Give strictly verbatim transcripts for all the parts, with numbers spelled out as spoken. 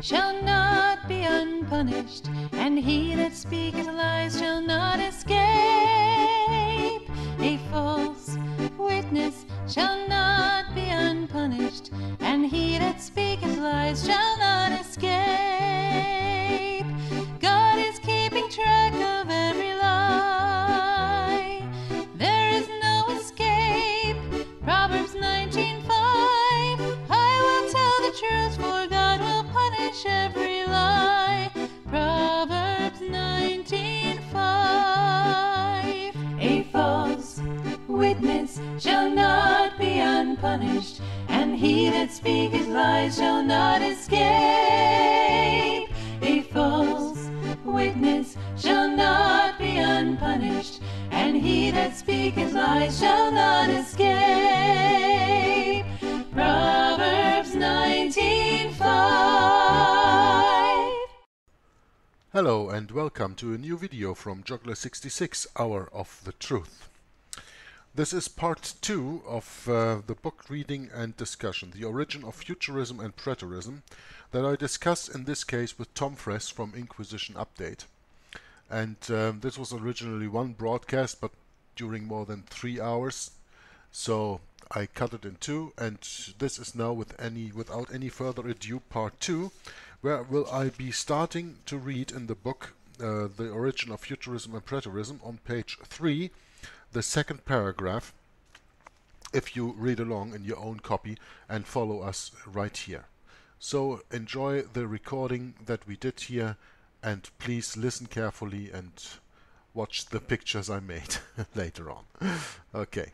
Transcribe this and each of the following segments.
shall not be unpunished, and he that speaketh lies shall not escape. A false witness shall not be unpunished, and he that speaketh lies shall not escape. God is keeping track of every lie. There is no escape. Proverbs nineteen five. I will tell the truth, for God will punish every lie. Proverbs nineteen five. A false witness shall not be unpunished, and he that speaketh lies shall not escape. A false witness shall not be unpunished, and he that speaketh lies shall not escape. Proverbs nineteen five. Hello and welcome to a new video from Juggler sixty-six, Hour of the Truth. This is part two of uh, the book reading and discussion, The Origin of Futurism and Preterism, that I discuss in this case with Tom Friess from Inquisition Update. And um, this was originally one broadcast, but during more than three hours, so I cut it in two, and this is now with any, without any further ado, part two, where will I be starting to read in the book uh, The Origin of Futurism and Preterism on page three, the second paragraph, if you read along in your own copy and follow us right here. So enjoy the recording that we did here, and please listen carefully and watch the pictures I made later on. Okay.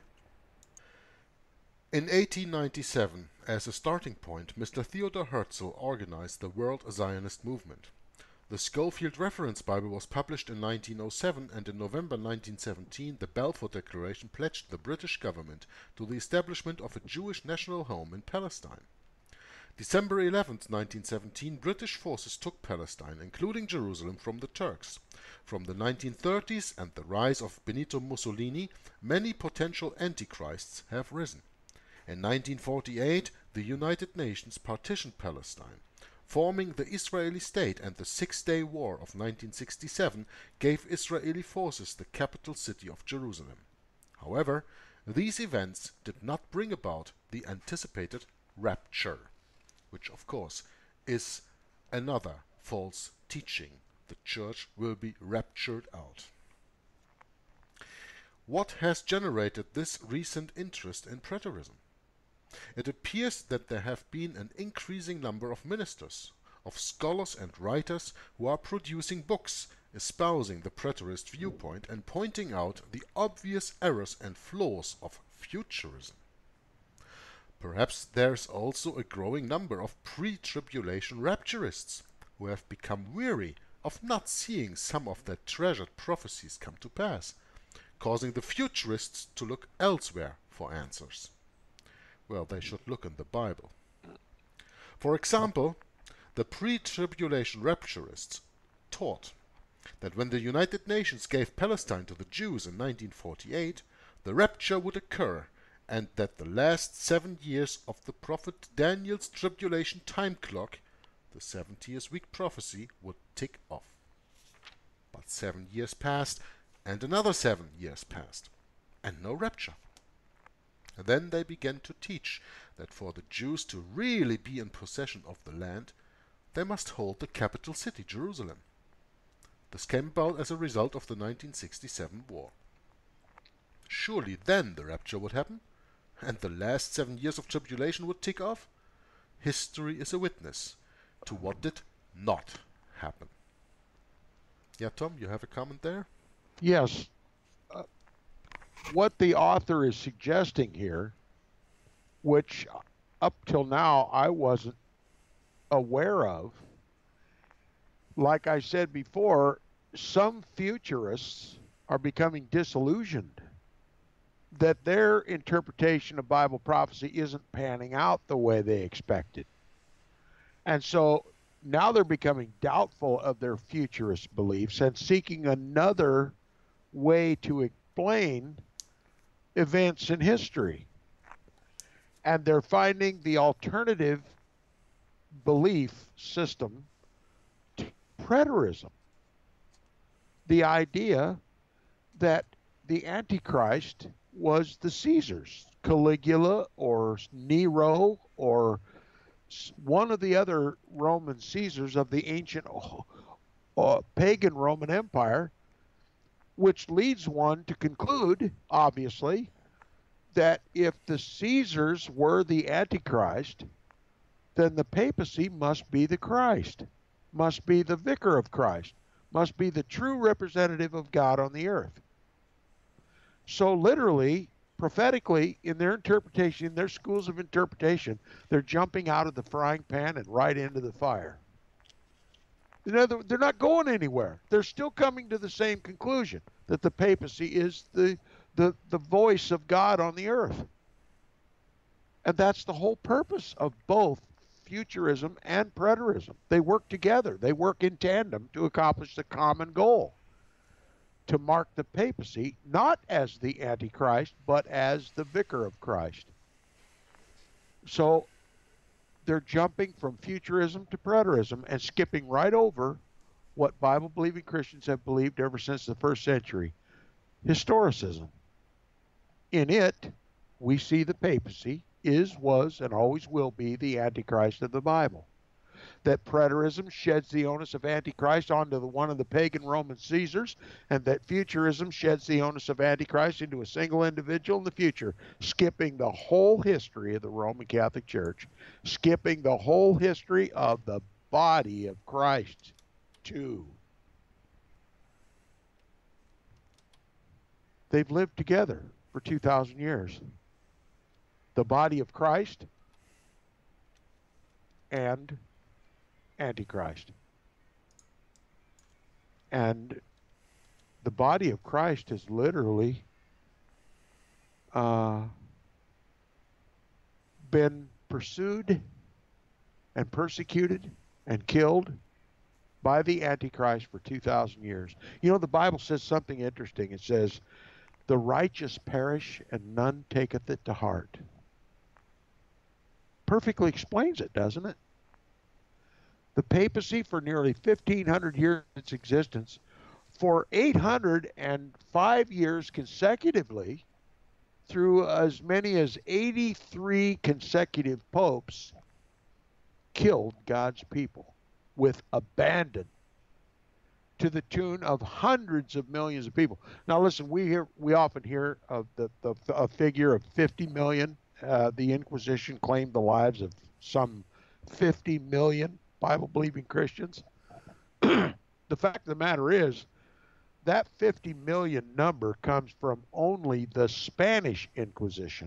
In eighteen ninety-seven, as a starting point, Mister Theodor Herzl organized the World Zionist Movement. The Schofield Reference Bible was published in nineteen oh seven, and in November nineteen seventeen the Balfour Declaration pledged the British government to the establishment of a Jewish national home in Palestine. December eleventh, nineteen seventeen, British forces took Palestine, including Jerusalem, from the Turks. From the nineteen thirties and the rise of Benito Mussolini, many potential antichrists have risen. In nineteen forty-eight, the United Nations partitioned Palestine. Forming the Israeli state and the Six-Day War of nineteen sixty-seven gave Israeli forces the capital city of Jerusalem. However, these events did not bring about the anticipated rapture, which of course is another false teaching. The church will be raptured out. What has generated this recent interest in preterism? It appears that there have been an increasing number of ministers, of scholars and writers who are producing books espousing the preterist viewpoint and pointing out the obvious errors and flaws of futurism. Perhaps there's also a growing number of pre-tribulation rapturists who have become weary of not seeing some of their treasured prophecies come to pass, causing the futurists to look elsewhere for answers. Well, they should look in the Bible. For example, the pre-tribulation rapturists taught that when the United Nations gave Palestine to the Jews in nineteen forty-eight, the rapture would occur, and that the last seven years of the prophet Daniel's tribulation time clock, the seventy-year week prophecy, would tick off. But seven years passed, and another seven years passed, and no rapture. And then they began to teach that for the Jews to really be in possession of the land, they must hold the capital city, Jerusalem. This came about as a result of the nineteen sixty-seven war. Surely then the rapture would happen, and the last seven years of tribulation would tick off. History is a witness to what did not happen. Yeah, Tom, you have a comment there? Yes. Uh, what the author is suggesting here, which up till now I wasn't aware of, like I said before, some futurists are becoming disillusioned that their interpretation of Bible prophecy isn't panning out the way they expected. And so now they're becoming doubtful of their futurist beliefs and seeking another way to explain events in history. And they're finding the alternative belief system preterism. The idea that the Antichrist was the Caesars, Caligula or Nero or one of the other Roman Caesars of the ancient uh, pagan Roman Empire, which leads one to conclude, obviously, that if the Caesars were the Antichrist, then the papacy must be the Christ, must be the vicar of Christ, must be the true representative of God on the earth. So literally, prophetically, in their interpretation, in their schools of interpretation, they're jumping out of the frying pan and right into the fire. You know, they're not going anywhere. They're still coming to the same conclusion, that the papacy is the, the, the voice of God on the earth. And that's the whole purpose of both futurism and preterism. They work together. They work in tandem to accomplish the common goal, to mark the papacy not as the Antichrist, but as the vicar of Christ. So they're jumping from futurism to preterism and skipping right over what Bible-believing Christians have believed ever since the first century, historicism. In it, we see the papacy is, was, and always will be the Antichrist of the Bible. That preterism sheds the onus of Antichrist onto the, one of the pagan Roman Caesars, and that futurism sheds the onus of Antichrist into a single individual in the future, skipping the whole history of the Roman Catholic Church, skipping the whole history of the body of Christ too. They've lived together for two thousand years. The body of Christ and Antichrist. And the body of Christ has literally uh, been pursued and persecuted and killed by the Antichrist for two thousand years. You know, the Bible says something interesting. It says, the righteous perish and none taketh it to heart. Perfectly explains it, doesn't it? The papacy, for nearly fifteen hundred years of its existence, for eight hundred five years consecutively, through as many as eighty-three consecutive popes, killed God's people with abandon to the tune of hundreds of millions of people. Now listen, we hear, we often hear of the, the a figure of fifty million. Uh, the Inquisition claimed the lives of some fifty million Bible-believing Christians. The fact of the matter is, that fifty million number comes from only the Spanish Inquisition.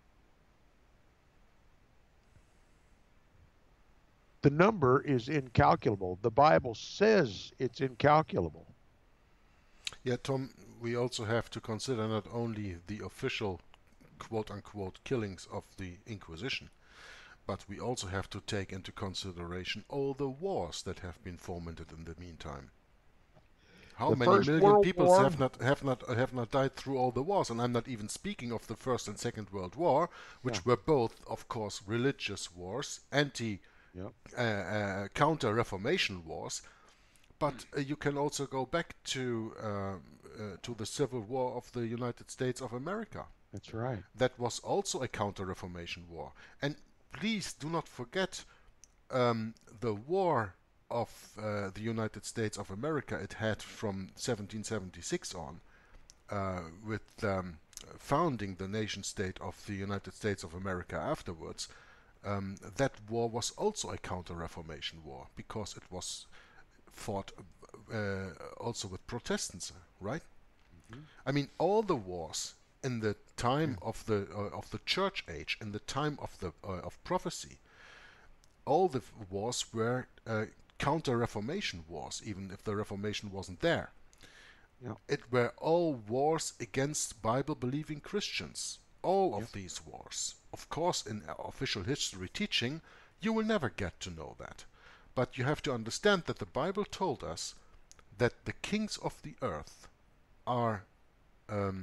The number is incalculable. The Bible says it's incalculable. Yeah, Tom, we also have to consider not only the official quote-unquote killings of the Inquisition, but we also have to take into consideration all the wars that have been fomented in the meantime. How The many First million World people War- have not have not have not died through all the wars? And I'm not even speaking of the First and Second World War, which Yeah. were both, of course, religious wars, anti Yep. uh, uh, counter-Reformation wars. But uh, you can also go back to uh, uh, to the Civil War of the United States of America. That's right. That was also a counter-Reformation war. And please do not forget um, the war of uh, the United States of America it had from seventeen seventy-six on, uh, with um, founding the nation state of the United States of America afterwards. Um, that war was also a counter-Reformation war, because it was fought uh, also with Protestants, right? Mhm. I mean, all the wars in the time of the uh, of the Church Age, in the time of the uh, of prophecy, all the f- wars were uh, counter-Reformation wars, even if the Reformation wasn't there. Yeah. It were all wars against Bible-believing Christians. All of Yep. these wars. Of course, in uh, official history teaching, you will never get to know that. But you have to understand that the Bible told us that the kings of the earth are um,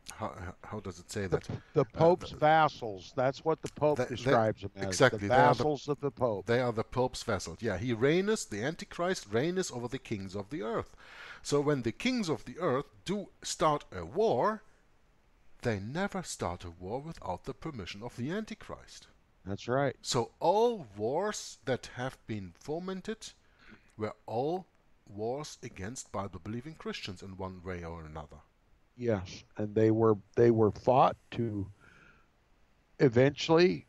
how, how does it say The, that? the Uh, Pope's vassals. That's what the Pope they, they, describes them as. The exactly, they are the vassals of the Pope. they are the Pope's vassals. Yeah, he reigneth, the Antichrist reigneth over the kings of the earth. So when the kings of the earth do start a war, they never start a war without the permission of the Antichrist. That's right. So all wars that have been fomented were all wars against Bible-believing Christians in one way or another. Yes, and they were they were fought to eventually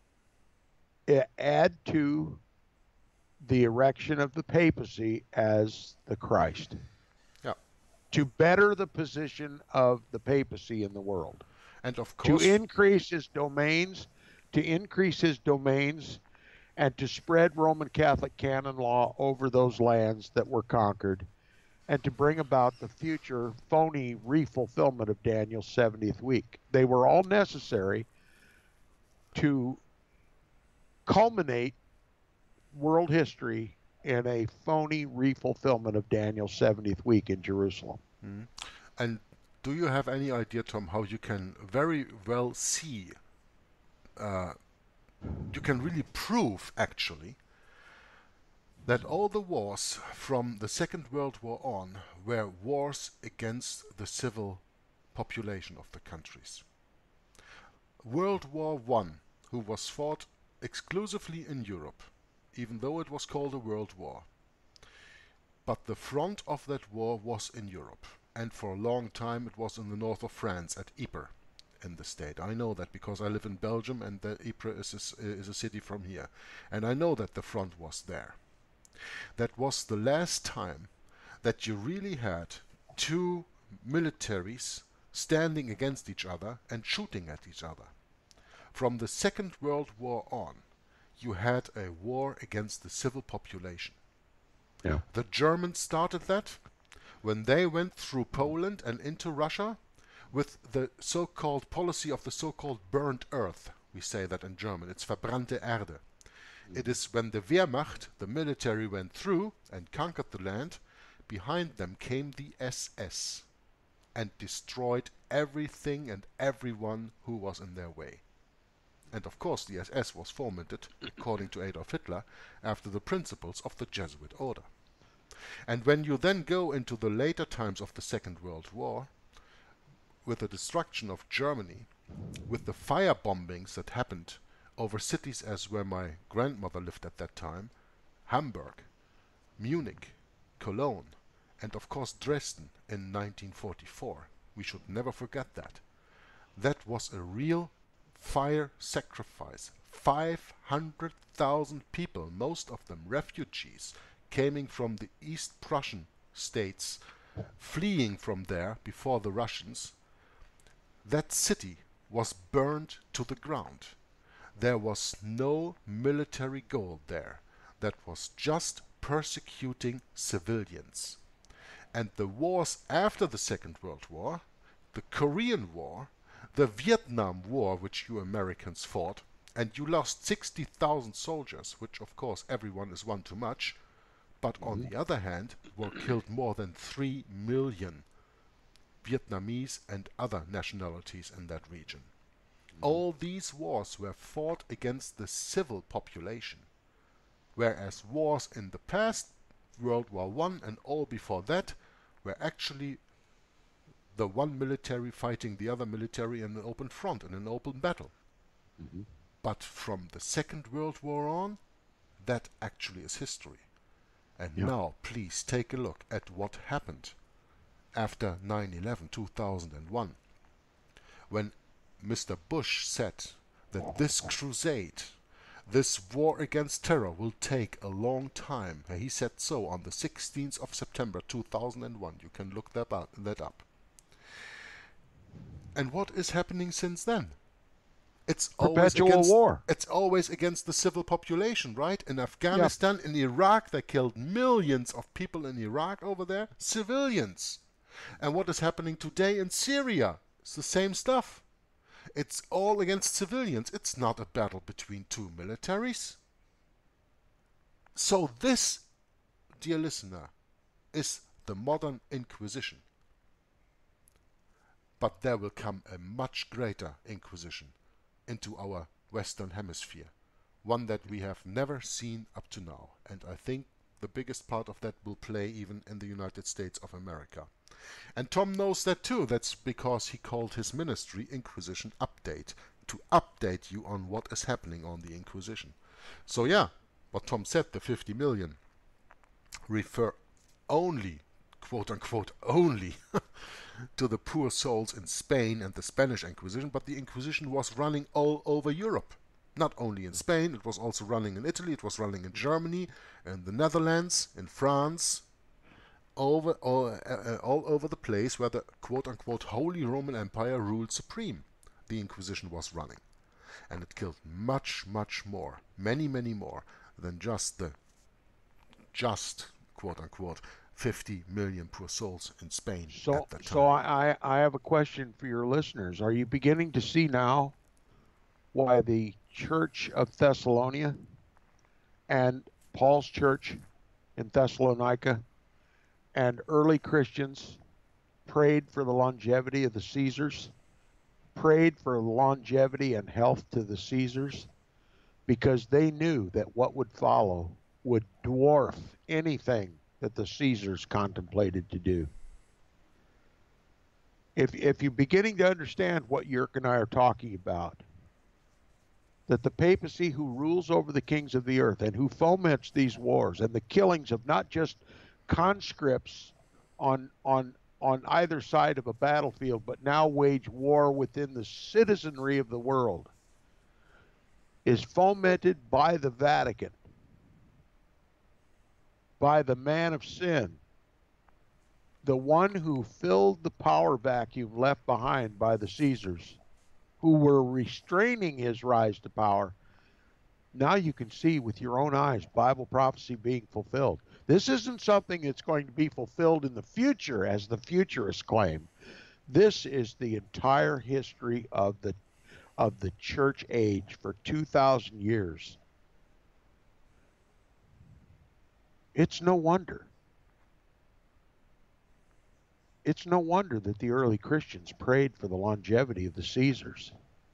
add to the erection of the papacy as the Christ. Yeah. To better the position of the papacy in the world. And of course, to increase his domains, to increase his domains, and to spread Roman Catholic canon law over those lands that were conquered, and to bring about the future phony refulfillment of Daniel's seventieth week. They were all necessary to culminate world history in a phony refulfillment of Daniel's seventieth week in Jerusalem. Mm. And do you have any idea, Tom, how you can very well see, uh, you can really prove, actually, that all the wars from the Second World War on were wars against the civil population of the countries. World War One, who was fought exclusively in Europe, even though it was called a world war, but the front of that war was in Europe, and for a long time it was in the north of France at Ypres in the state. I know that because I live in Belgium, and the Ypres is a, is a city from here, and I know that the front was there. That was the last time that you really had two militaries standing against each other and shooting at each other. From the Second World War on, you had a war against the civil population. Yeah. The Germans started that when they went through Poland and into Russia with the so-called policy of the so-called burnt earth. We say that in German. It's verbrannte Erde. It is when the Wehrmacht, the military, went through and conquered the land, behind them came the S S and destroyed everything and everyone who was in their way. And of course the S S was fomented, according to Adolf Hitler, after the principles of the Jesuit order. And when you then go into the later times of the Second World War, with the destruction of Germany, with the fire bombings that happened over cities as where my grandmother lived at that time, Hamburg, Munich, Cologne, and of course Dresden in nineteen forty-four. We should never forget that. That was a real fire sacrifice. five hundred thousand people, most of them refugees, coming from the East Prussian states, fleeing from there before the Russians. That city was burned to the ground. There was no military goal there. That was just persecuting civilians. And the wars after the Second World War, the Korean War, the Vietnam War, which you Americans fought, and you lost sixty thousand soldiers, which of course everyone is one too much, but on the other hand were killed more than three million Vietnamese and other nationalities in that region. All these wars were fought against the civil population, whereas wars in the past, World War One and all before that, were actually the one military fighting the other military in an open front, in an open battle. Mm-hmm. But from the Second World War on, that actually is history. And Yeah. now, please take a look at what happened after nine eleven two thousand one, when Mister Bush said that this crusade, this war against terror, will take a long time. He said so on the sixteenth of September two thousand one. You can look that up. That up. And what is happening since then? It's always Perpetual against, war. It's always against the civil population, right? In Afghanistan, in Iraq, they killed millions of people in Iraq over there, civilians. And what is happening today in Syria? It's the same stuff. It's all against civilians. It's not a battle between two militaries. So this, dear listener, is the modern Inquisition. but there will come a much greater Inquisition into our Western Hemisphere, one that we have never seen up to now, and I think the biggest part of that will play even in the United States of America. And Tom knows that too. That's because he called his ministry Inquisition Update, to update you on what is happening on the Inquisition. So yeah, what Tom said, the fifty million, refer only, quote unquote, only to the poor souls in Spain and the Spanish Inquisition, but the Inquisition was running all over Europe. Not only in Spain, it was also running in Italy, it was running in Germany, in the Netherlands, in France, over all, uh, all over the place where the quote-unquote Holy Roman Empire ruled supreme. The Inquisition was running. And it killed much, much more, many, many more, than just the just, quote-unquote, fifty million poor souls in Spain So, at that time. so I, I have a question for your listeners. Are you beginning to see now why the Church of Thessalonica and Paul's church in Thessalonica and early Christians prayed for the longevity of the Caesars, prayed for longevity and health to the Caesars, because they knew that what would follow would dwarf anything that the Caesars contemplated to do? If, if you're beginning to understand what Yerk and I are talking about, that the papacy who rules over the kings of the earth and who foments these wars and the killings of not just conscripts on on on either side of a battlefield, but now wage war within the citizenry of the world, is fomented by the Vatican, by the man of sin, the one who filled the power vacuum left behind by the Caesars, who were restraining his rise to power. Now you can see with your own eyes Bible prophecy being fulfilled. This isn't something that's going to be fulfilled in the future, as the futurists claim. This is the entire history of the of the church age for two thousand years. It's no wonder. It's no wonder that the early Christians prayed for the longevity of the Caesars.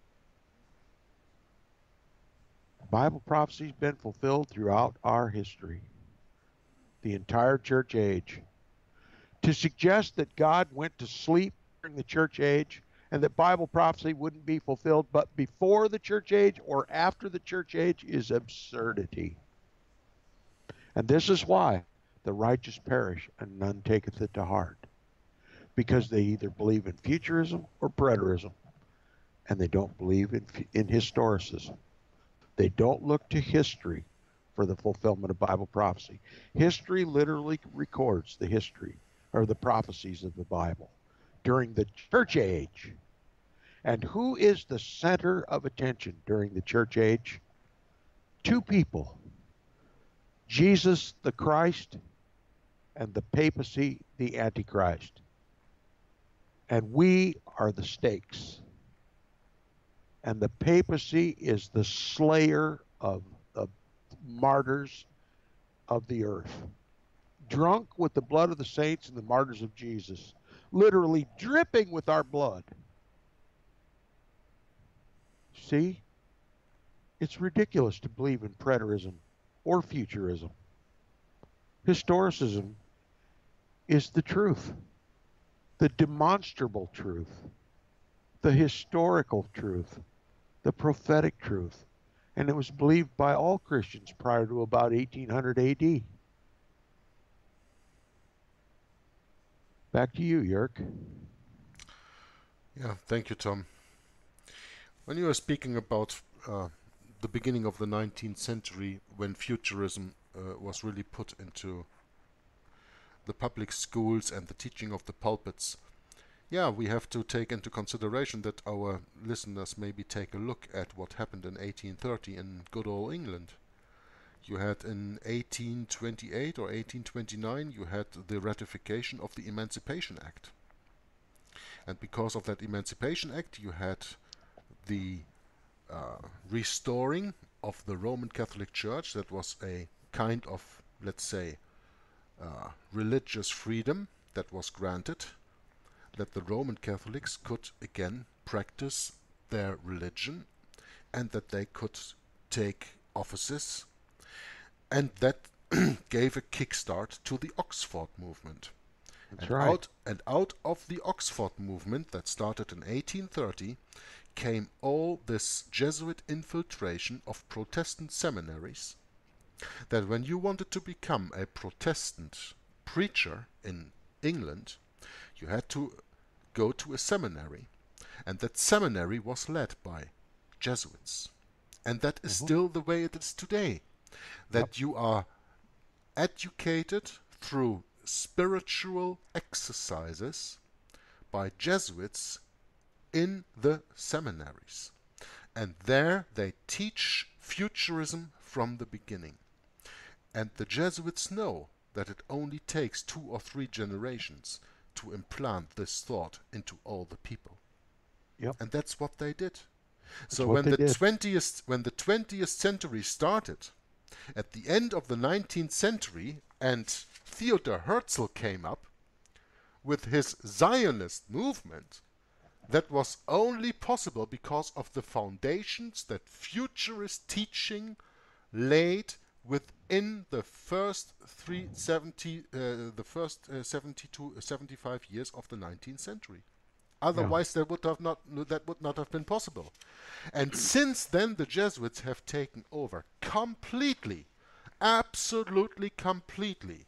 Bible prophecy's been fulfilled throughout our history, the entire church age. To suggest that God went to sleep during the church age and that Bible prophecy wouldn't be fulfilled but before the church age or after the church age is absurdity. And this is why the righteous perish and none taketh it to heart. Because they either believe in futurism or preterism, and they don't believe in, in historicism. They don't look to history for the fulfillment of Bible prophecy. History literally records the history or the prophecies of the Bible during the church age. And who is the center of attention during the church age? Two people: Jesus the Christ and the papacy the Antichrist. And we are the stakes. And the papacy is the slayer of the martyrs of the earth. Drunk with the blood of the saints and the martyrs of Jesus. Literally dripping with our blood. See? It's ridiculous to believe in preterism or futurism. Historicism is the truth. The demonstrable truth, the historical truth, the prophetic truth. And it was believed by all Christians prior to about eighteen hundred A D. Back to you, Yerk. Yeah, thank you, Tom. When you were speaking about uh, the beginning of the nineteenth century, when futurism uh, was really put into the public schools and the teaching of the pulpits, yeah, we have to take into consideration that our listeners maybe take a look at what happened in eighteen thirty in good old England. You had in eighteen twenty-eight or eighteen twenty-nine, you had the ratification of the Emancipation Act. And because of that Emancipation Act, you had the uh, restoring of the Roman Catholic Church. That was a kind of, let's say, Uh, religious freedom that was granted. that the Roman Catholics could again practice their religion and that they could take offices, and that gave a kickstart to the Oxford movement. That's and right. out and out of the Oxford movement that started in eighteen thirty came all this Jesuit infiltration of Protestant seminaries, that when you wanted to become a Protestant preacher in England, you had to go to a seminary, and that seminary was led by Jesuits. And that is Mhm. still the way it is today, that Yep. you are educated through spiritual exercises by Jesuits in the seminaries. And there they teach futurism from the beginning. And the Jesuits know that it only takes two or three generations to implant this thought into all the people. Yep. And that's what they did. That's So what when they the did. twentieth when the twentieth century started, at the end of the nineteenth century, and Theodor Herzl came up with his Zionist movement, that was only possible because of the foundations that futurist teaching laid within the first three seventy, uh, the first uh, seventy-two, seventy-five years of the nineteenth century. Otherwise, that would have not that would not have been possible. And since then, the Jesuits have taken over completely, absolutely completely,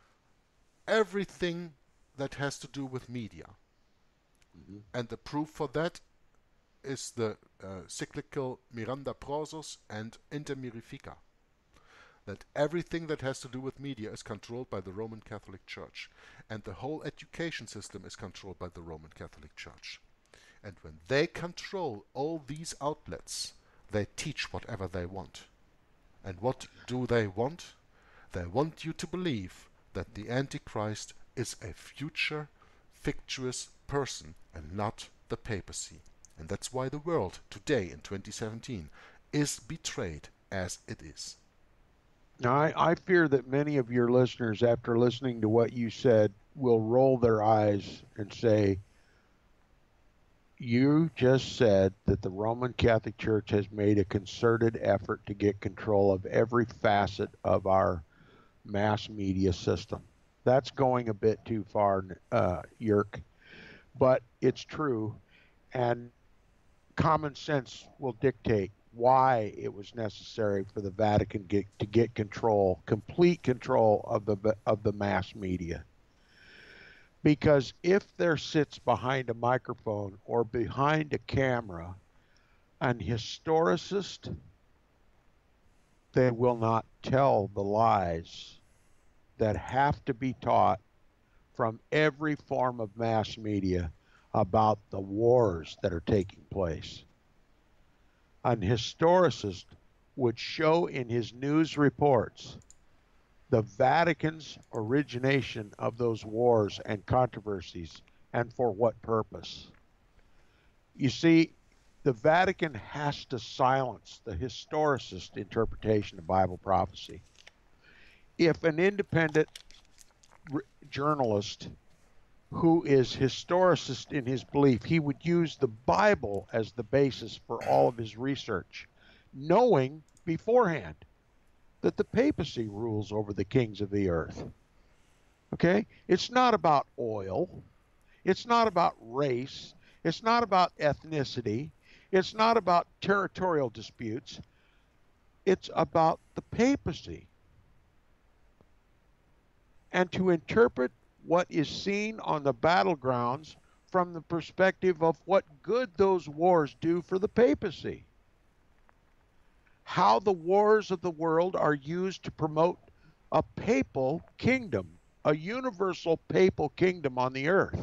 everything that has to do with media. Mhm. And the proof for that is the uh, cyclical Miranda Prorsus and Inter Mirifica. That everything that has to do with media is controlled by the Roman Catholic Church. And the whole education system is controlled by the Roman Catholic Church. And when they control all these outlets, they teach whatever they want. And what do they want? They want you to believe that the Antichrist is a future fictitious person and not the papacy. And that's why the world today in twenty seventeen is betrayed as it is. Now, I, I fear that many of your listeners, after listening to what you said, will roll their eyes and say, you just said that the Roman Catholic Church has made a concerted effort to get control of every facet of our mass media system. That's going a bit too far, uh, Yerk, but it's true, and common sense will dictate why it was necessary for the Vatican get, to get control, complete control of the of the mass media. Because if there sits behind a microphone or behind a camera an historicist, they will not tell the lies that have to be taught from every form of mass media about the wars that are taking place. An historicist would show in his news reports the Vatican's origination of those wars and controversies, and for what purpose. You see, the Vatican has to silence the historicist interpretation of Bible prophecy. If an independent r- journalist who is historicist in his belief, he would use the Bible as the basis for all of his research, knowing beforehand that the papacy rules over the kings of the earth. Okay? It's not about oil. It's not about race. It's not about ethnicity. It's not about territorial disputes. It's about the papacy. And to interpret what is seen on the battlegrounds from the perspective of what good those wars do for the papacy. How the wars of the world are used to promote a papal kingdom, a universal papal kingdom on the earth.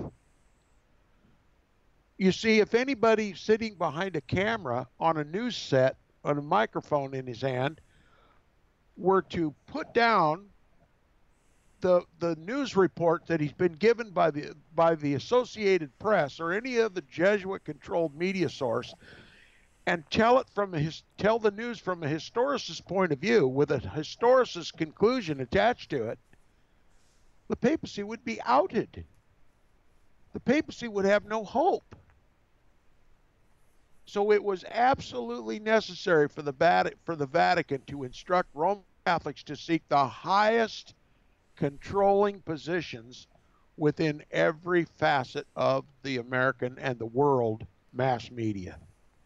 You see, if anybody sitting behind a camera on a news set, on a microphone in his hand, were to put down the the news report that he's been given by the by the Associated Press or any other Jesuit-controlled media source, and tell it from a his, tell the news from a historicist point of view with a historicist conclusion attached to it, the papacy would be outed. the papacy would have no hope. So it was absolutely necessary for the Vatican, for the Vatican to instruct Roman Catholics to seek the highest controlling positions within every facet of the American and the world mass media.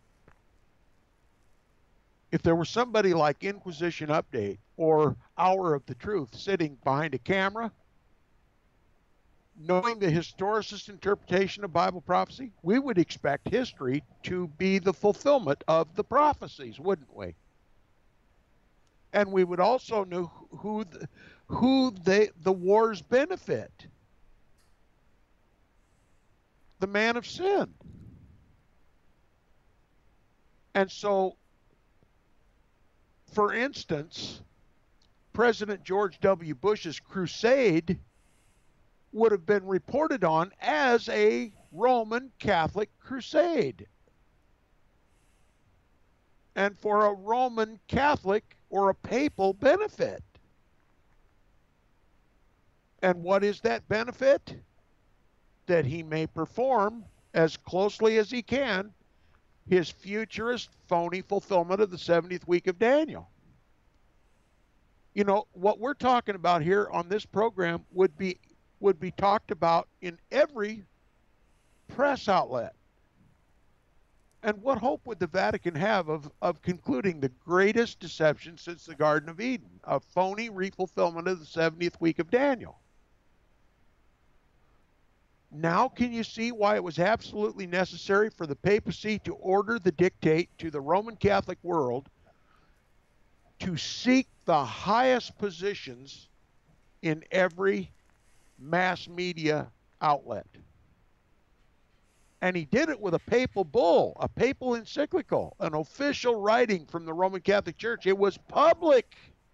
If there was somebody like Inquisition Update or Hour of the Truth sitting behind a camera, knowing the historicist interpretation of Bible prophecy, we would expect history to be the fulfillment of the prophecies, wouldn't we? And we would also know who the, who they, the wars benefit. The man of sin. And so, for instance, President George W. Bush's crusade would have been reported on as a Roman Catholic crusade. And for a Roman Catholic or a papal benefit. And what is that benefit? That he may perform as closely as he can his futurist phony fulfillment of the seventieth week of Daniel. You know, what we're talking about here on this program would be would be talked about in every press outlet. And what hope would the Vatican have of, of concluding the greatest deception since the Garden of Eden, a phony refulfillment of the seventieth week of Daniel? Now can you see why it was absolutely necessary for the papacy to order the dictate to the Roman Catholic world to seek the highest positions in every mass media outlet? And he did it with a papal bull, a papal encyclical, an official writing from the Roman Catholic Church. It was public.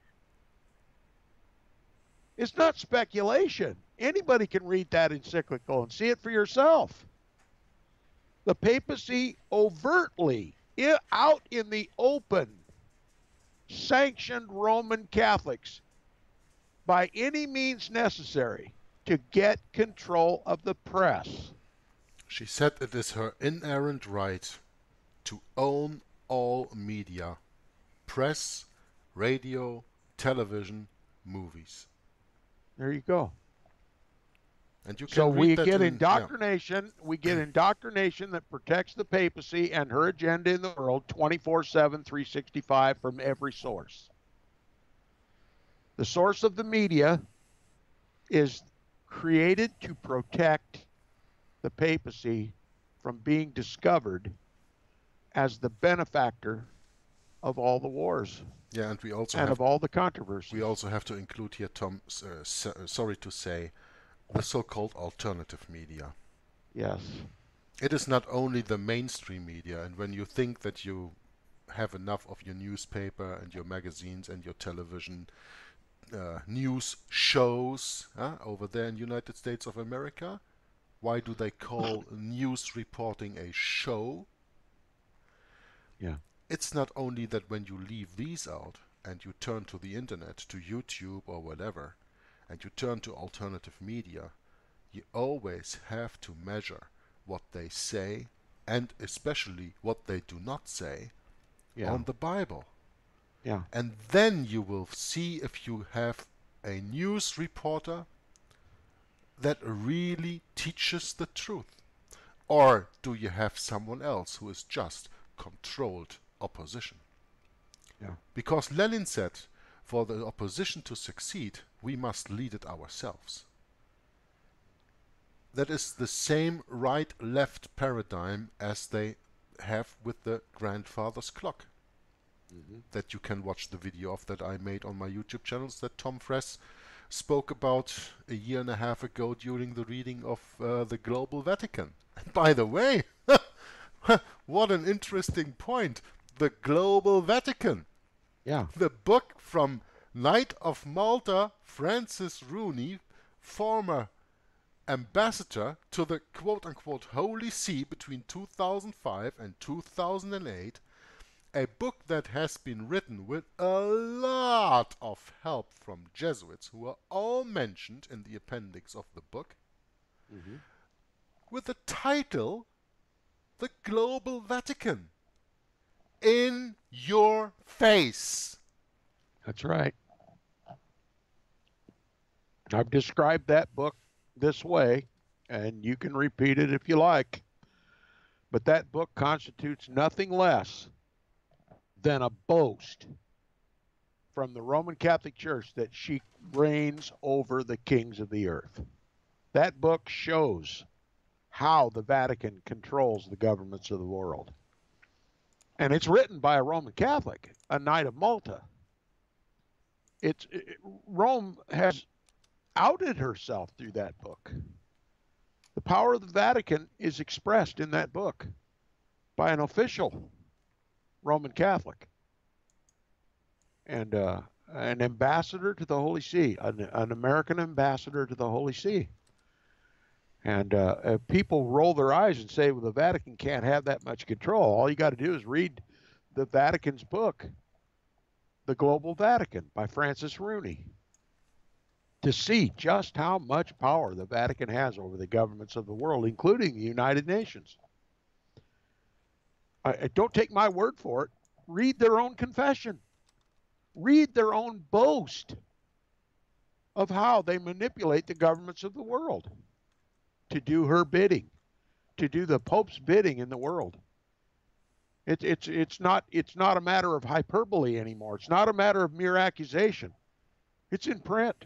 It's not speculation. Anybody can read that encyclical and see it for yourself. The papacy overtly, out in the open, sanctioned Roman Catholics by any means necessary to get control of the press. She said it is her inerrant right to own all media, press, radio, television, movies. There you go. And you can so read we that get in, indoctrination. Yeah. We get indoctrination that protects the papacy and her agenda in the world twenty-four seven, three sixty-five from every source. The source of the media is created to protect the papacy from being discovered as the benefactor of all the wars. Yeah, and we also and have, of all the controversies. We also have to include here, Tom, uh, so, sorry to say, the so-called alternative media. Yes. It is not only the mainstream media, and when you think that you have enough of your newspaper and your magazines and your television uh, news shows uh, over there in the United States of America, why do they call news reporting a show? Yeah. It's not only that when you leave these out and you turn to the internet, to YouTube or whatever, and you turn to alternative media, you always have to measure what they say and especially what they do not say yeah. on the Bible. Yeah. And then you will see if you have a news reporter that really teaches the truth. Or do you have someone else who is just controlled opposition? Yeah. Because Lenin said, for the opposition to succeed, we must lead it ourselves. That is the same right-left paradigm as they have with the grandfather's clock. Mm-hmm. That you can watch the video of that I made on my YouTube channels that Tom Frass spoke about a year and a half ago during the reading of uh, the Global Vatican. And by the way, what an interesting point. The Global Vatican. Yeah. The book from Knight of Malta Francis Rooney, former ambassador to the quote-unquote Holy See between two thousand five and two thousand eight, a book that has been written with a lot of help from Jesuits who are all mentioned in the appendix of the book. Mm-hmm. with the title the Global Vatican. In your face. That's right. I've described that book this way, and you can repeat it if you like. But that book constitutes nothing less than a boast from the Roman Catholic Church that she reigns over the kings of the earth. That book shows how the Vatican controls the governments of the world. And it's written by a Roman Catholic, a Knight of Malta. It's it, Rome has outed herself through that book. The power of the Vatican is expressed in that book by an official Roman Catholic and uh, an ambassador to the Holy See, an, an American ambassador to the Holy See. And uh, people roll their eyes and say, well, the Vatican can't have that much control. All you got to do is read the Vatican's book, The Global Vatican by Francis Rooney, to see just how much power the Vatican has over the governments of the world, including the United Nations. I, don't take my word for it. Read their own confession. Read their own boast of how they manipulate the governments of the world to do her bidding, to do the Pope's bidding in the world. It's it's it's not it's not a matter of hyperbole anymore. It's not a matter of mere accusation. It's in print.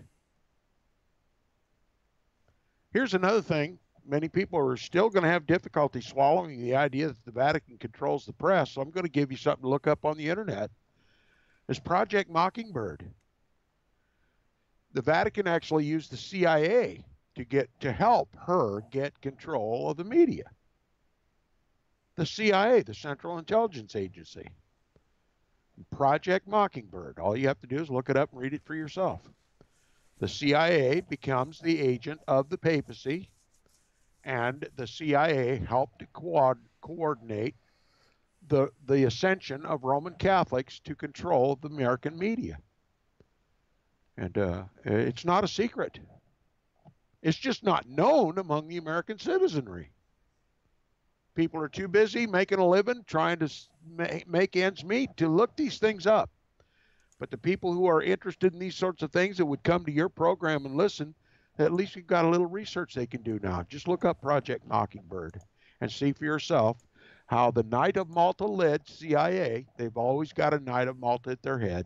Here's another thing. Many people are still going to have difficulty swallowing the idea that the Vatican controls the press. So I'm going to give you something to look up on the internet. It's Project Mockingbird. The Vatican actually used the C I A to get to help her get control of the media. The C I A, the Central Intelligence Agency. Project Mockingbird. All you have to do is look it up and read it for yourself. The C I A becomes the agent of the papacy, and the C I A helped to co- coordinate the, the ascension of Roman Catholics to control the American media. And uh, it's not a secret. It's just not known among the American citizenry. People are too busy making a living, trying to make ends meet, to look these things up. But the people who are interested in these sorts of things that would come to your program and listen, at least you've got a little research they can do now. Just look up Project Mockingbird and see for yourself how the Knight of Malta-led C I A, they've always got a Knight of Malta at their head,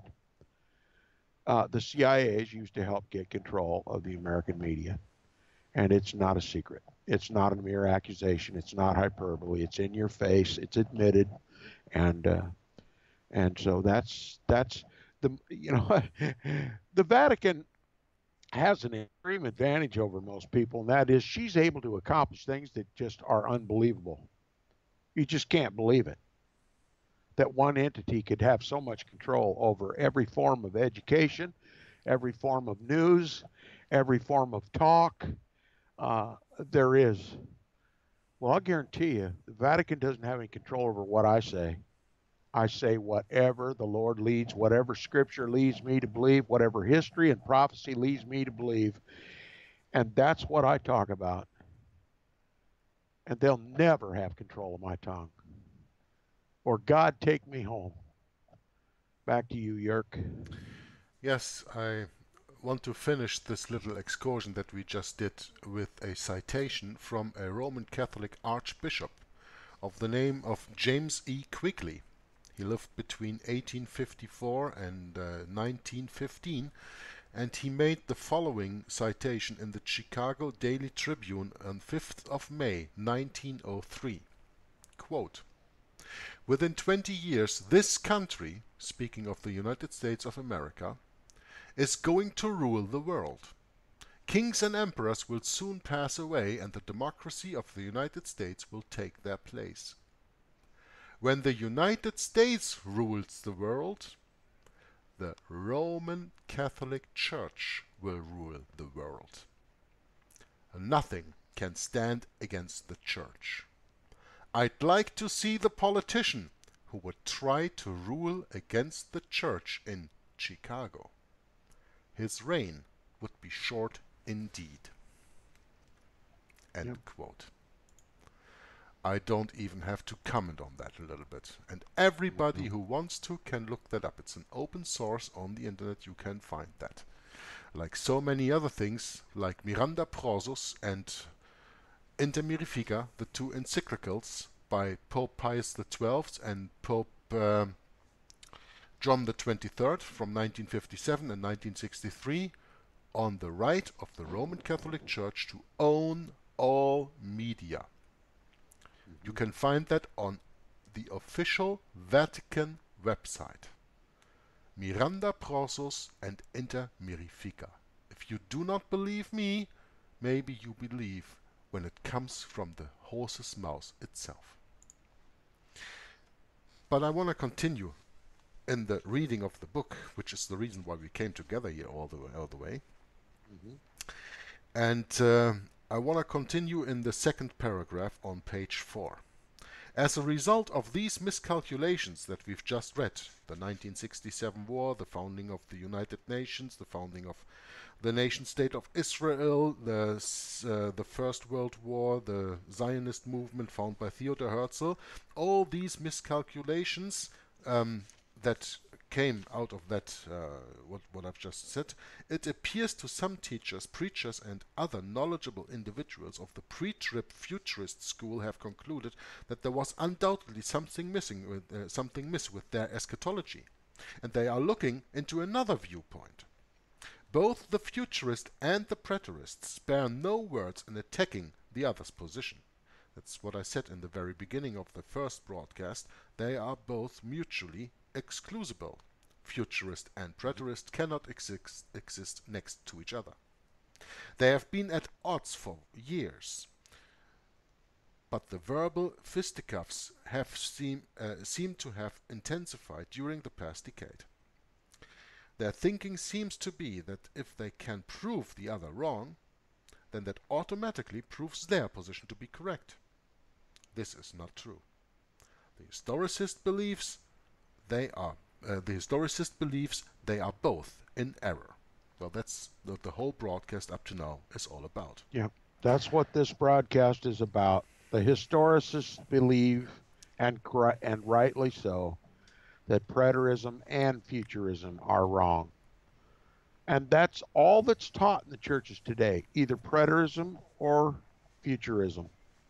uh, the C I A is used to help get control of the American media. And it's not a secret. It's not a mere accusation. It's not hyperbole. It's in your face. It's admitted. And uh, and so that's that's the you know the Vatican has an extreme advantage over most people, and that is she's able to accomplish things that just are unbelievable. You just can't believe it. That one entity could have so much control over every form of education, every form of news, every form of talk. Uh, there is. Well, I'll guarantee you, the Vatican doesn't have any control over what I say. I say whatever the Lord leads, whatever Scripture leads me to believe, whatever history and prophecy leads me to believe. And that's what I talk about. And they'll never have control of my tongue. Or God take me home. Back to you, Yerk. Yes, I want to finish this little excursion that we just did with a citation from a Roman Catholic Archbishop of the name of James E. Quigley. He lived between eighteen fifty-four and uh, nineteen fifteen, and he made the following citation in the Chicago Daily Tribune on fifth of May nineteen oh three. Quote, "Within twenty years this country," speaking of the United States of America, "is going to rule the world. Kings and emperors will soon pass away and the democracy of the United States will take their place. When the United States rules the world, the Roman Catholic Church will rule the world. Nothing can stand against the Church. I'd like to see the politician who would try to rule against the Church in Chicago. His reign would be short indeed." End Yep. quote. I don't even have to comment on that a little bit. And everybody who wants to can look that up. It's an open source on the internet. You can find that. Like so many other things, like Miranda Prorsus and Inter Mirifica, the two encyclicals by Pope Pius the twelfth and Pope uh, John the twenty-third from nineteen fifty-seven and nineteen sixty-three, on the right of the Roman Catholic Church to own all media. You can find that on the official Vatican website. Miranda Prorsus and Inter Mirifica. If you do not believe me, maybe you believe when it comes from the horse's mouth itself. But I want to continue in the reading of the book, which is the reason why we came together here all the way. All the way. Mm-hmm. And uh, I want to continue in the second paragraph on page four. As a result of these miscalculations that we've just read, the nineteen sixty-seven war, the founding of the United Nations, the founding of the nation-state of Israel, the, uh, the First World War, the Zionist movement founded by Theodor Herzl, all these miscalculations um, that came out of that, uh, what, what I've just said, it appears to some teachers, preachers, and other knowledgeable individuals of the pre-trib futurist school have concluded that there was undoubtedly something missing, with, uh, something miss with their eschatology, and they are looking into another viewpoint. Both the futurist and the preterist spare no words in attacking the other's position. That's what I said in the very beginning of the first broadcast. They are both mutually exclusible. Futurist and preterist cannot exist, exist next to each other. They have been at odds for years, but the verbal fisticuffs have seem, uh, seem to have intensified during the past decade. Their thinking seems to be that if they can prove the other wrong, then that automatically proves their position to be correct. This is not true. The historicist believes they are uh, the historicist believes they are both in error. Well, that's what the whole broadcast up to now is all about. Yeah, that's what this broadcast is about. The historicists believe, and and rightly so, that preterism and futurism are wrong. And that's all that's taught in the churches today, either preterism or futurism.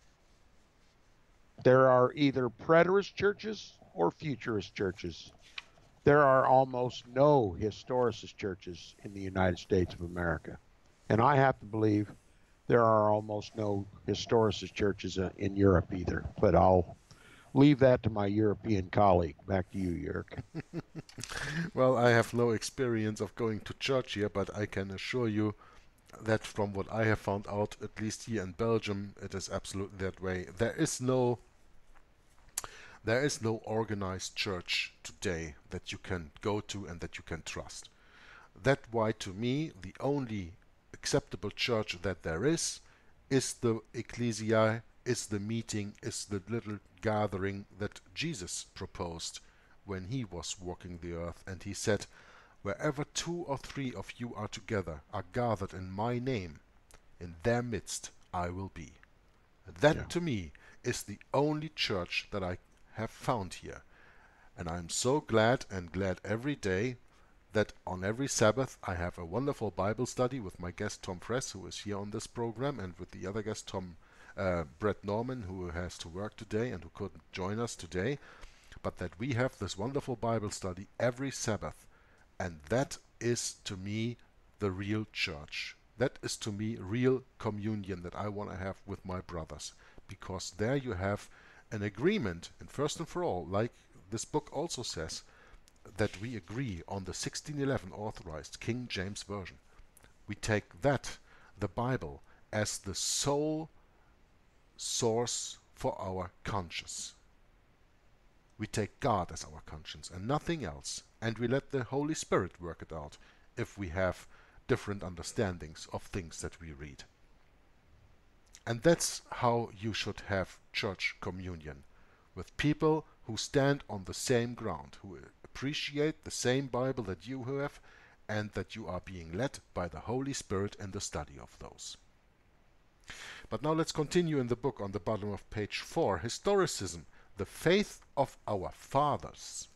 There are either preterist churches or futurist churches. There are almost no historicist churches in the United States of America. And I have to believe there are almost no historicist churches in Europe either. But I'll leave that to my European colleague. Back to you, Jörg. Well, I have no experience of going to church here, but I can assure you that from what I have found out, at least here in Belgium, it is absolutely that way. There is no there is no organized church today that you can go to and that you can trust. That why, to me, the only acceptable church that there is is the ecclesia, is the meeting, is the little gathering that Jesus proposed when he was walking the earth, and he said, "Wherever two or three of you are together, are gathered in my name, in their midst I will be." That, yeah, to me, is the only church that I have found here. And I'm so glad and glad every day that on every Sabbath I have a wonderful Bible study with my guest Tom Fress, who is here on this program, and with the other guest Tom uh, Brett Norman, who has to work today and who couldn't join us today, but that we have this wonderful Bible study every Sabbath. And that is to me the real church. That is to me real communion that I want to have with my brothers, because there you have an agreement, and first and for all, like this book also says, that we agree on the sixteen eleven authorized King James Version. We take that, the Bible, as the sole source for our conscience. We take God as our conscience and nothing else, and we let the Holy Spirit work it out if we have different understandings of things that we read. And that's how you should have church communion, with people who stand on the same ground, who appreciate the same Bible that you have, and that you are being led by the Holy Spirit in the study of those. But now let's continue in the book on the bottom of page four. Historicism, the faith of our fathers.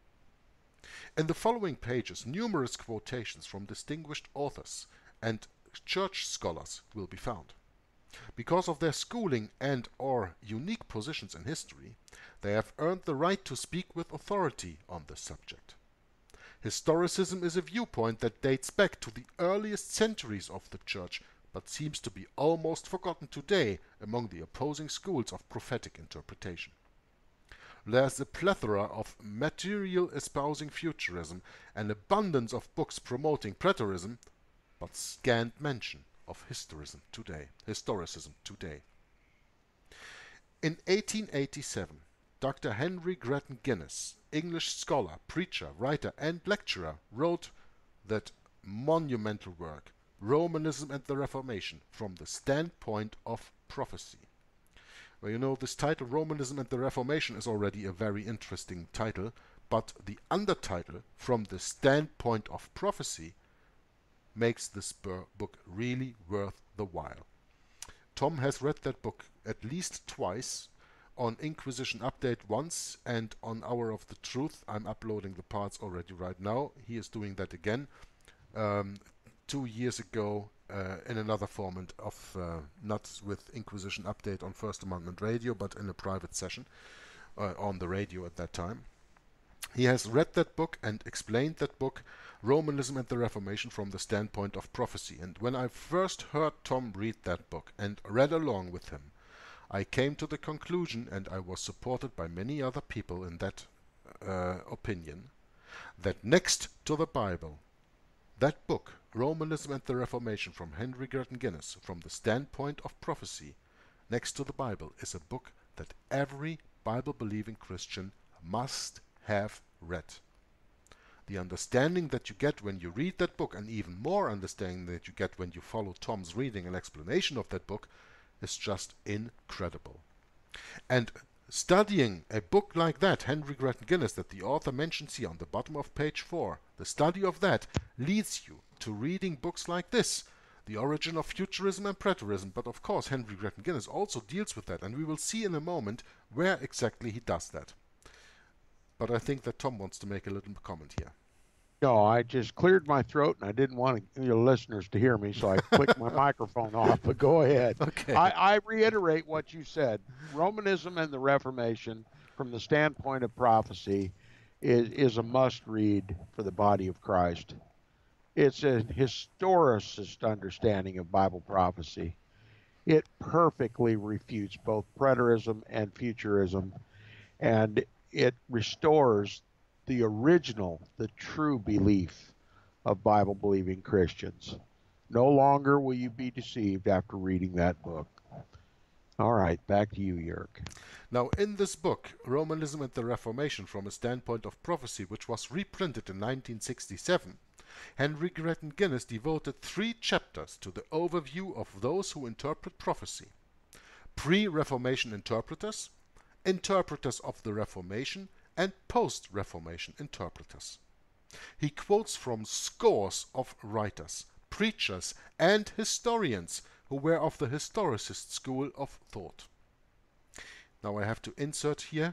In the following pages, numerous quotations from distinguished authors and church scholars will be found. Because of their schooling and or unique positions in history, they have earned the right to speak with authority on this subject. Historicism is a viewpoint that dates back to the earliest centuries of the Church, but seems to be almost forgotten today among the opposing schools of prophetic interpretation. There's a plethora of material espousing futurism, an abundance of books promoting preterism, but scant mention of historicism today. Historicism today. In eighteen eighty-seven, Doctor Henry Grattan Guinness, English scholar, preacher, writer, and lecturer, wrote that monumental work, Romanism and the Reformation, from the Standpoint of Prophecy. Well, you know, this title, Romanism and the Reformation, is already a very interesting title, but the undertitle, From the Standpoint of Prophecy, makes this book really worth the while. Tom has read that book at least twice, on Inquisition Update once, and on Hour of the Truth. I'm uploading the parts already right now. He is doing that again um, two years ago uh, in another format of uh, not with Inquisition Update on First Amendment Radio, but in a private session uh, on the radio at that time. He has read that book and explained that book, Romanism and the Reformation, from the Standpoint of Prophecy. And when I first heard Tom read that book and read along with him, I came to the conclusion, and I was supported by many other people in that uh, opinion, that next to the Bible, that book, Romanism and the Reformation, from Henry Grattan Guinness, from the Standpoint of Prophecy, next to the Bible, is a book that every Bible-believing Christian must have read. The understanding that you get when you read that book, and even more understanding that you get when you follow Tom's reading and explanation of that book, is just incredible. And studying a book like that, Henry Grattan Guinness, that the author mentions here on the bottom of page four, the study of that leads you to reading books like this, The Origin of Futurism and Preterism. But of course, Henry Grattan Guinness also deals with that, and we will see in a moment where exactly he does that. But I think that Tom wants to make a little comment here. No, I just cleared my throat, and I didn't want your listeners to hear me, so I clicked my microphone off. But go ahead. Okay. I, I reiterate what you said. Romanism and the Reformation, from the Standpoint of Prophecy, is, is a must-read for the body of Christ. It's a historicist understanding of Bible prophecy. It perfectly refutes both preterism and futurism, and it restores the original, the true belief of Bible-believing Christians. No longer will you be deceived after reading that book. All right, back to you, Jörg. Now, in this book, Romanism and the Reformation, from a Standpoint of Prophecy, which was reprinted in nineteen sixty-seven, Henry Grattan Guinness devoted three chapters to the overview of those who interpret prophecy: pre-Reformation interpreters, interpreters of the Reformation, and post-Reformation interpreters. He quotes from scores of writers, preachers, and historians who were of the historicist school of thought. Now I have to insert here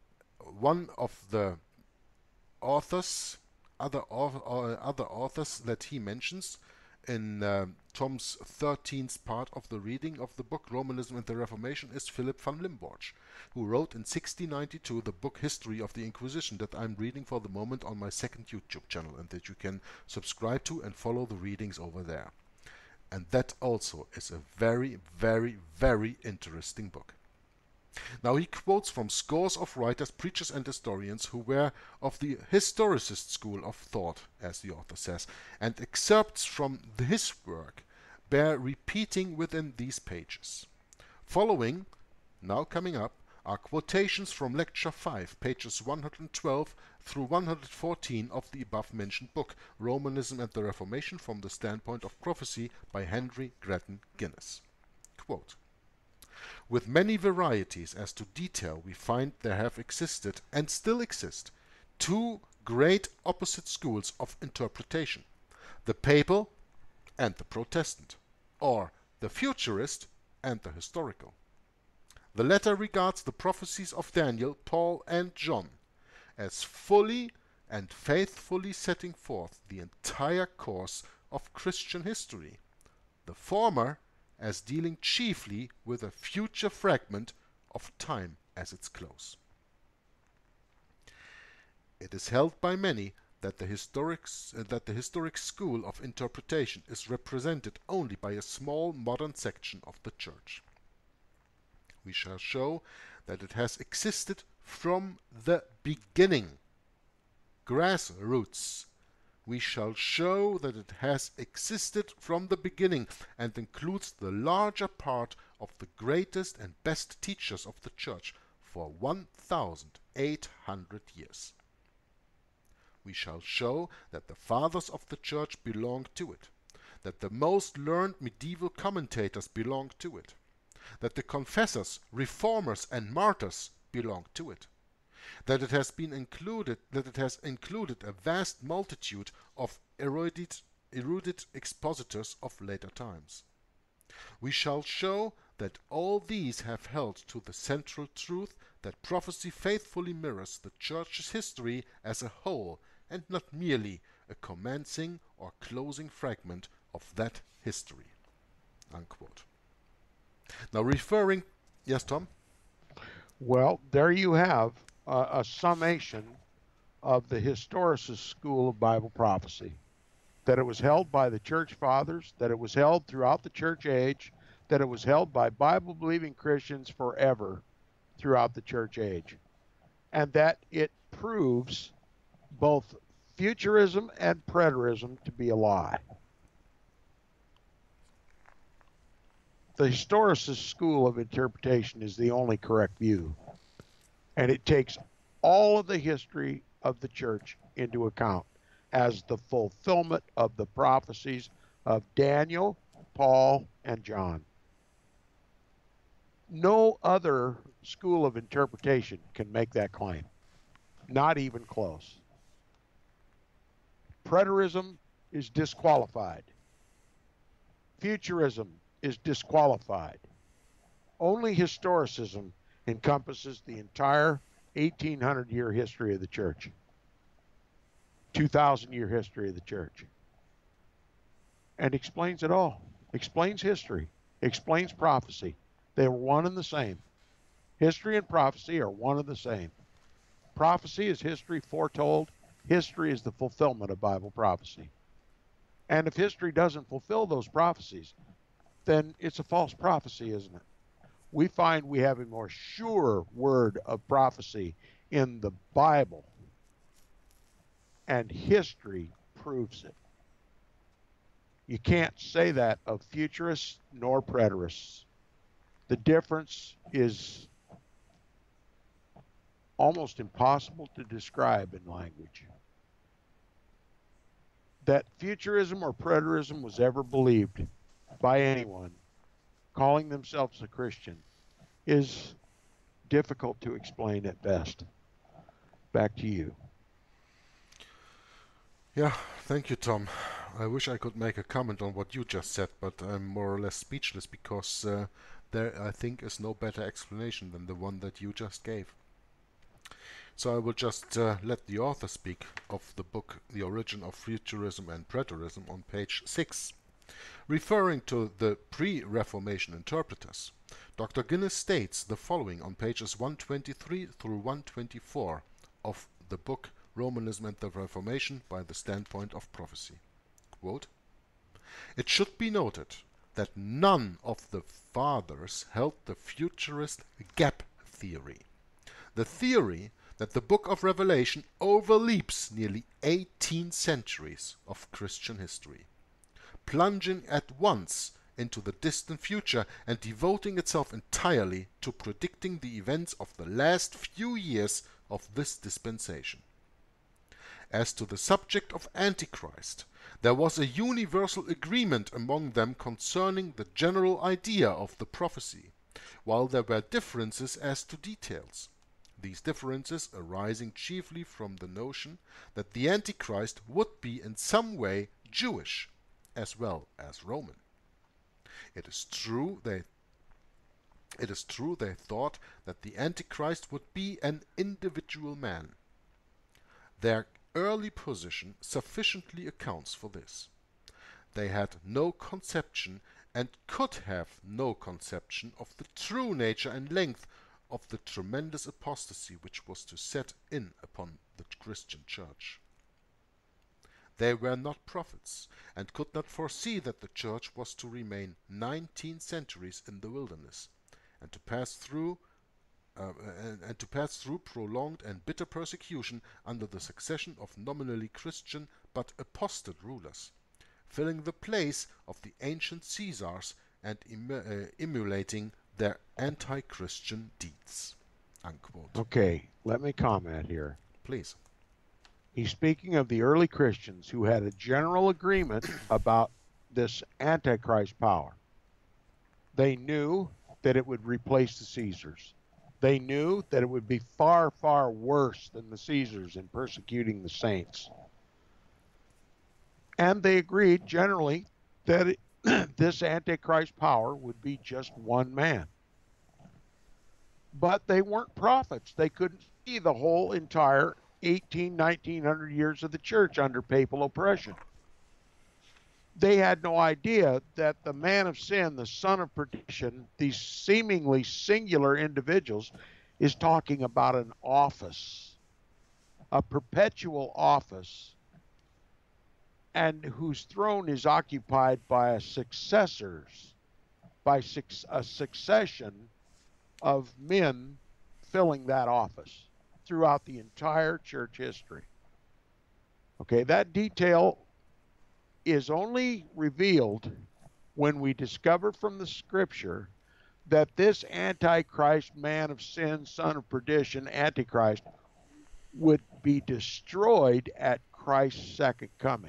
one of the authors, other, uh, other authors that he mentions in uh, Tom's thirteenth part of the reading of the book Romanism and the Reformation is Philip van Limborch, who wrote in sixteen ninety-two the book History of the Inquisition that I'm reading for the moment on my second YouTube channel, and that you can subscribe to and follow the readings over there. And that also is a very, very, very interesting book. Now he quotes from scores of writers, preachers, and historians who were of the historicist school of thought, as the author says, and excerpts from his work bear repeating within these pages. Following, now coming up, are quotations from Lecture five, pages one hundred twelve through one hundred fourteen of the above-mentioned book, Romanism and the Reformation, from the Standpoint of Prophecy, by Henry Grattan Guinness. Quote, "With many varieties as to detail, we find there have existed, and still exist, two great opposite schools of interpretation, the Papal and the Protestant, or the Futurist and the historical. The latter regards the prophecies of Daniel, Paul, and John as fully and faithfully setting forth the entire course of Christian history, the former as dealing chiefly with a future fragment of time as its close. It is held by many that the historic, uh, that the historic school of interpretation is represented only by a small modern section of the Church. We shall show that it has existed from the beginning, grassroots. We shall show that it has existed from the beginning and includes the larger part of the greatest and best teachers of the Church for one thousand eight hundred years. We shall show that the fathers of the Church belonged to it, that the most learned medieval commentators belonged to it, that the confessors, reformers, and martyrs belonged to it, that it has been included, that it has included a vast multitude of erudite, erudite expositors of later times. We shall show that all these have held to the central truth that prophecy faithfully mirrors the Church's history as a whole, and not merely a commencing or closing fragment of that history." Unquote. Now referring, yes, Tom? Well, there you have uh, a summation of the historicist school of Bible prophecy, that it was held by the church fathers, that it was held throughout the church age, that it was held by Bible-believing Christians forever throughout the church age, and that it proves both futurism and preterism to be a lie. The historicist school of interpretation is the only correct view, and it takes all of the history of the church into account as the fulfillment of the prophecies of Daniel, Paul, and John. No other school of interpretation can make that claim, not even close. Preterism is disqualified. Futurism is disqualified. Only historicism encompasses the entire eighteen hundred year history of the church, two thousand year history of the church, and explains it all. Explains history, explains prophecy. They were one and the same. History and prophecy are one and the same. Prophecy is history foretold. History is the fulfillment of Bible prophecy. And if history doesn't fulfill those prophecies, then it's a false prophecy, isn't it? We find we have a more sure word of prophecy in the Bible, and history proves it. You can't say that of futurists nor preterists. The difference is almost impossible to describe in language. That futurism or preterism was ever believed by anyone calling themselves a Christian is difficult to explain at best. Back to you. Yeah, thank you, Tom. I wish I could make a comment on what you just said, but I'm more or less speechless because uh, there, I think, is no better explanation than the one that you just gave. So I will just uh, let the author speak of the book The Origin of Futurism and Preterism on page six. Referring to the pre-Reformation interpreters, Doctor Guinness states the following on pages one twenty-three through one twenty-four of the book Romanism and the Reformation by the Standpoint of Prophecy. Quote, "It should be noted that none of the fathers held the futurist gap theory, the theory that the book of Revelation overleaps nearly eighteen centuries of Christian history, plunging at once into the distant future and devoting itself entirely to predicting the events of the last few years of this dispensation. As to the subject of Antichrist, there was a universal agreement among them concerning the general idea of the prophecy, while there were differences as to details. These differences arising chiefly from the notion that the Antichrist would be in some way Jewish as well as Roman. It is true that It is true they thought that the Antichrist would be an individual man. Their early position sufficiently accounts for this. They had no conception, and could have no conception, of the true nature and length of the tremendous apostasy which was to set in upon the Christian Church. They were not prophets, and could not foresee that the Church was to remain nineteen centuries in the wilderness, and to pass through uh, and, and to pass through prolonged and bitter persecution under the succession of nominally Christian but apostate rulers, filling the place of the ancient Caesars and em uh, emulating their anti-Christian deeds. Unquote. Okay, let me comment here. Please. He's speaking of the early Christians who had a general agreement about this Antichrist power. They knew that it would replace the Caesars. They knew that it would be far, far worse than the Caesars in persecuting the saints. And they agreed generally that it, this Antichrist power would be just one man. But they weren't prophets. They couldn't see the whole entire eighteen, nineteen hundred years of the church under papal oppression. They had no idea that the man of sin, the son of perdition, these seemingly singular individuals, is talking about an office, a perpetual office, and whose throne is occupied by a successors, by a succession of men filling that office throughout the entire church history. Okay, that detail is only revealed when we discover from the scripture that this Antichrist, man of sin, son of perdition, Antichrist, would be destroyed at Christ's second coming.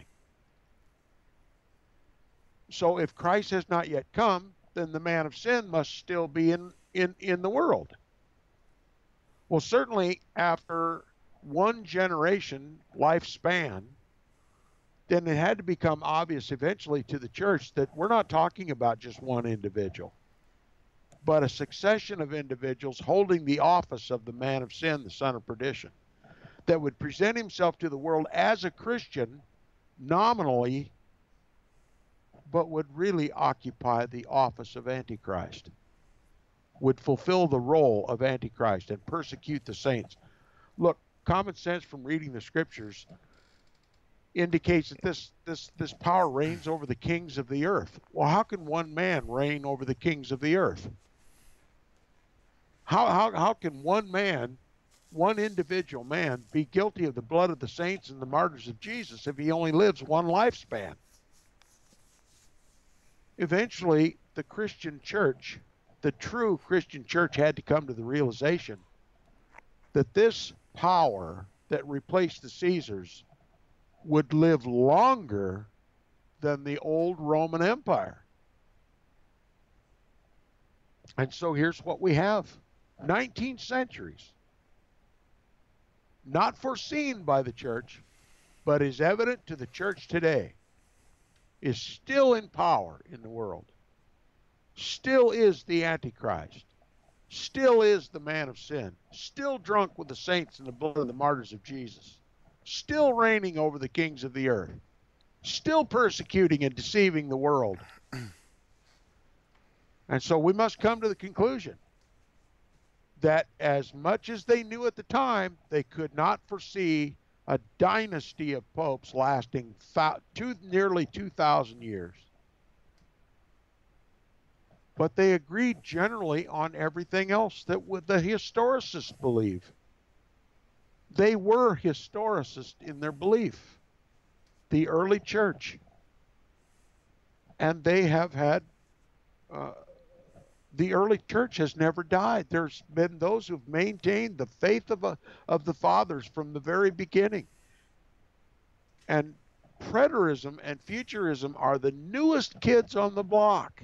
So if Christ has not yet come, then the man of sin must still be in, in, in the world. Well, certainly after one generation lifespan, then it had to become obvious eventually to the church that we're not talking about just one individual, but a succession of individuals holding the office of the man of sin, the son of perdition, that would present himself to the world as a Christian nominally, but would really occupy the office of Antichrist, would fulfill the role of Antichrist and persecute the saints. Look, common sense from reading the scriptures indicates that this, this, this power reigns over the kings of the earth. Well, how can one man reign over the kings of the earth? How, how, how can one man, one individual man, be guilty of the blood of the saints and the martyrs of Jesus if he only lives one lifespan? Eventually, the Christian church, the true Christian church, had to come to the realization that this power that replaced the Caesars would live longer than the old Roman Empire. And so here's what we have. nineteen centuries, not foreseen by the church, but is evident to the church today, is still in power in the world, still is the Antichrist, still is the man of sin, still drunk with the saints and the blood of the martyrs of Jesus, still reigning over the kings of the earth, still persecuting and deceiving the world. And so we must come to the conclusion that as much as they knew at the time, they could not foresee a dynasty of popes lasting two, nearly two thousand years. But they agreed generally on everything else that the historicists believe. They were historicists in their belief, the early church. And they have had, uh, the early church has never died. There's been those who've maintained the faith of, a, of the fathers from the very beginning. And preterism and futurism are the newest kids on the block.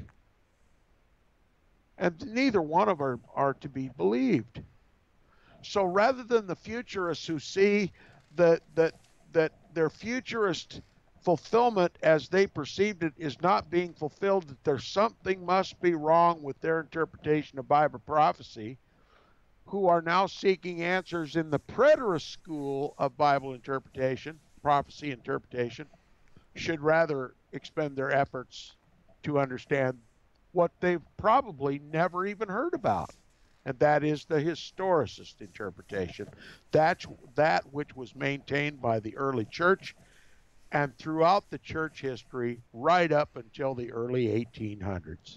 And neither one of them are, are to be believed. So rather than the futurists who see that that that their futurist fulfillment as they perceived it is not being fulfilled, that there's something must be wrong with their interpretation of Bible prophecy, who are now seeking answers in the preterist school of Bible interpretation, prophecy interpretation, should rather expend their efforts to understand what they've probably never even heard about, and that is the historicist interpretation. That's that which was maintained by the early church and throughout the church history right up until the early eighteen hundreds.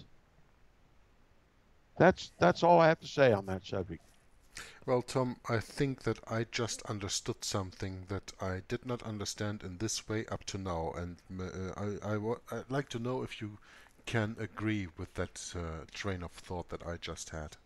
That's that's all I have to say on that subject. Well, Tom, I think that I just understood something that I did not understand in this way up to now, and uh, I, I wa- I'd like to know if you can agree with that uh, train of thought that I just had.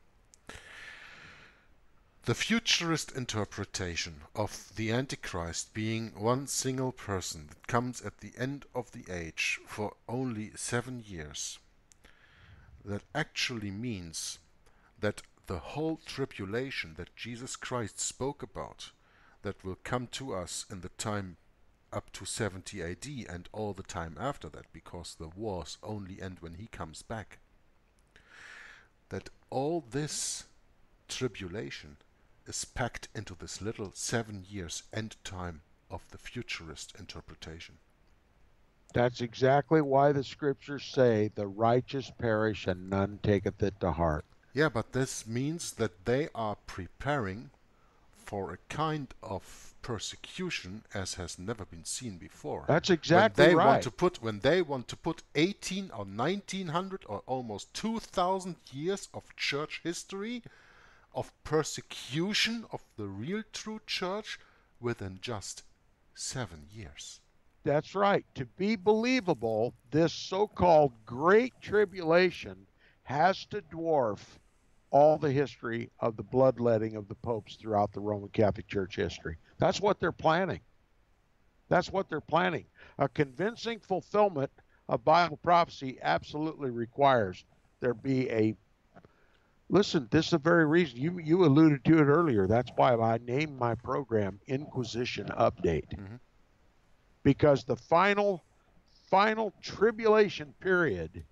The futurist interpretation of the Antichrist being one single person that comes at the end of the age for only seven years, that actually means that the whole tribulation that Jesus Christ spoke about, that will come to us in the time up to seventy A D and all the time after that, because the wars only end when he comes back, that all this tribulation is packed into this little seven years end time of the futurist interpretation. That's exactly why the scriptures say the righteous perish and none taketh it to heart. Yeah, but this means that they are preparing for a kind of persecution as has never been seen before. That's exactly when they right. Want to put, when they want to put eighteen or nineteen hundred or almost two thousand years of church history, of persecution of the real true church within just seven years. That's right. To be believable, this so-called Great Tribulation has to dwarf all the history of the bloodletting of the popes throughout the Roman Catholic Church history. That's what they're planning. That's what they're planning. A convincing fulfillment of Bible prophecy absolutely requires there be a, listen, this is the very reason, you, you alluded to it earlier, that's why I named my program Inquisition Update. Mm-hmm. Because the final, final tribulation period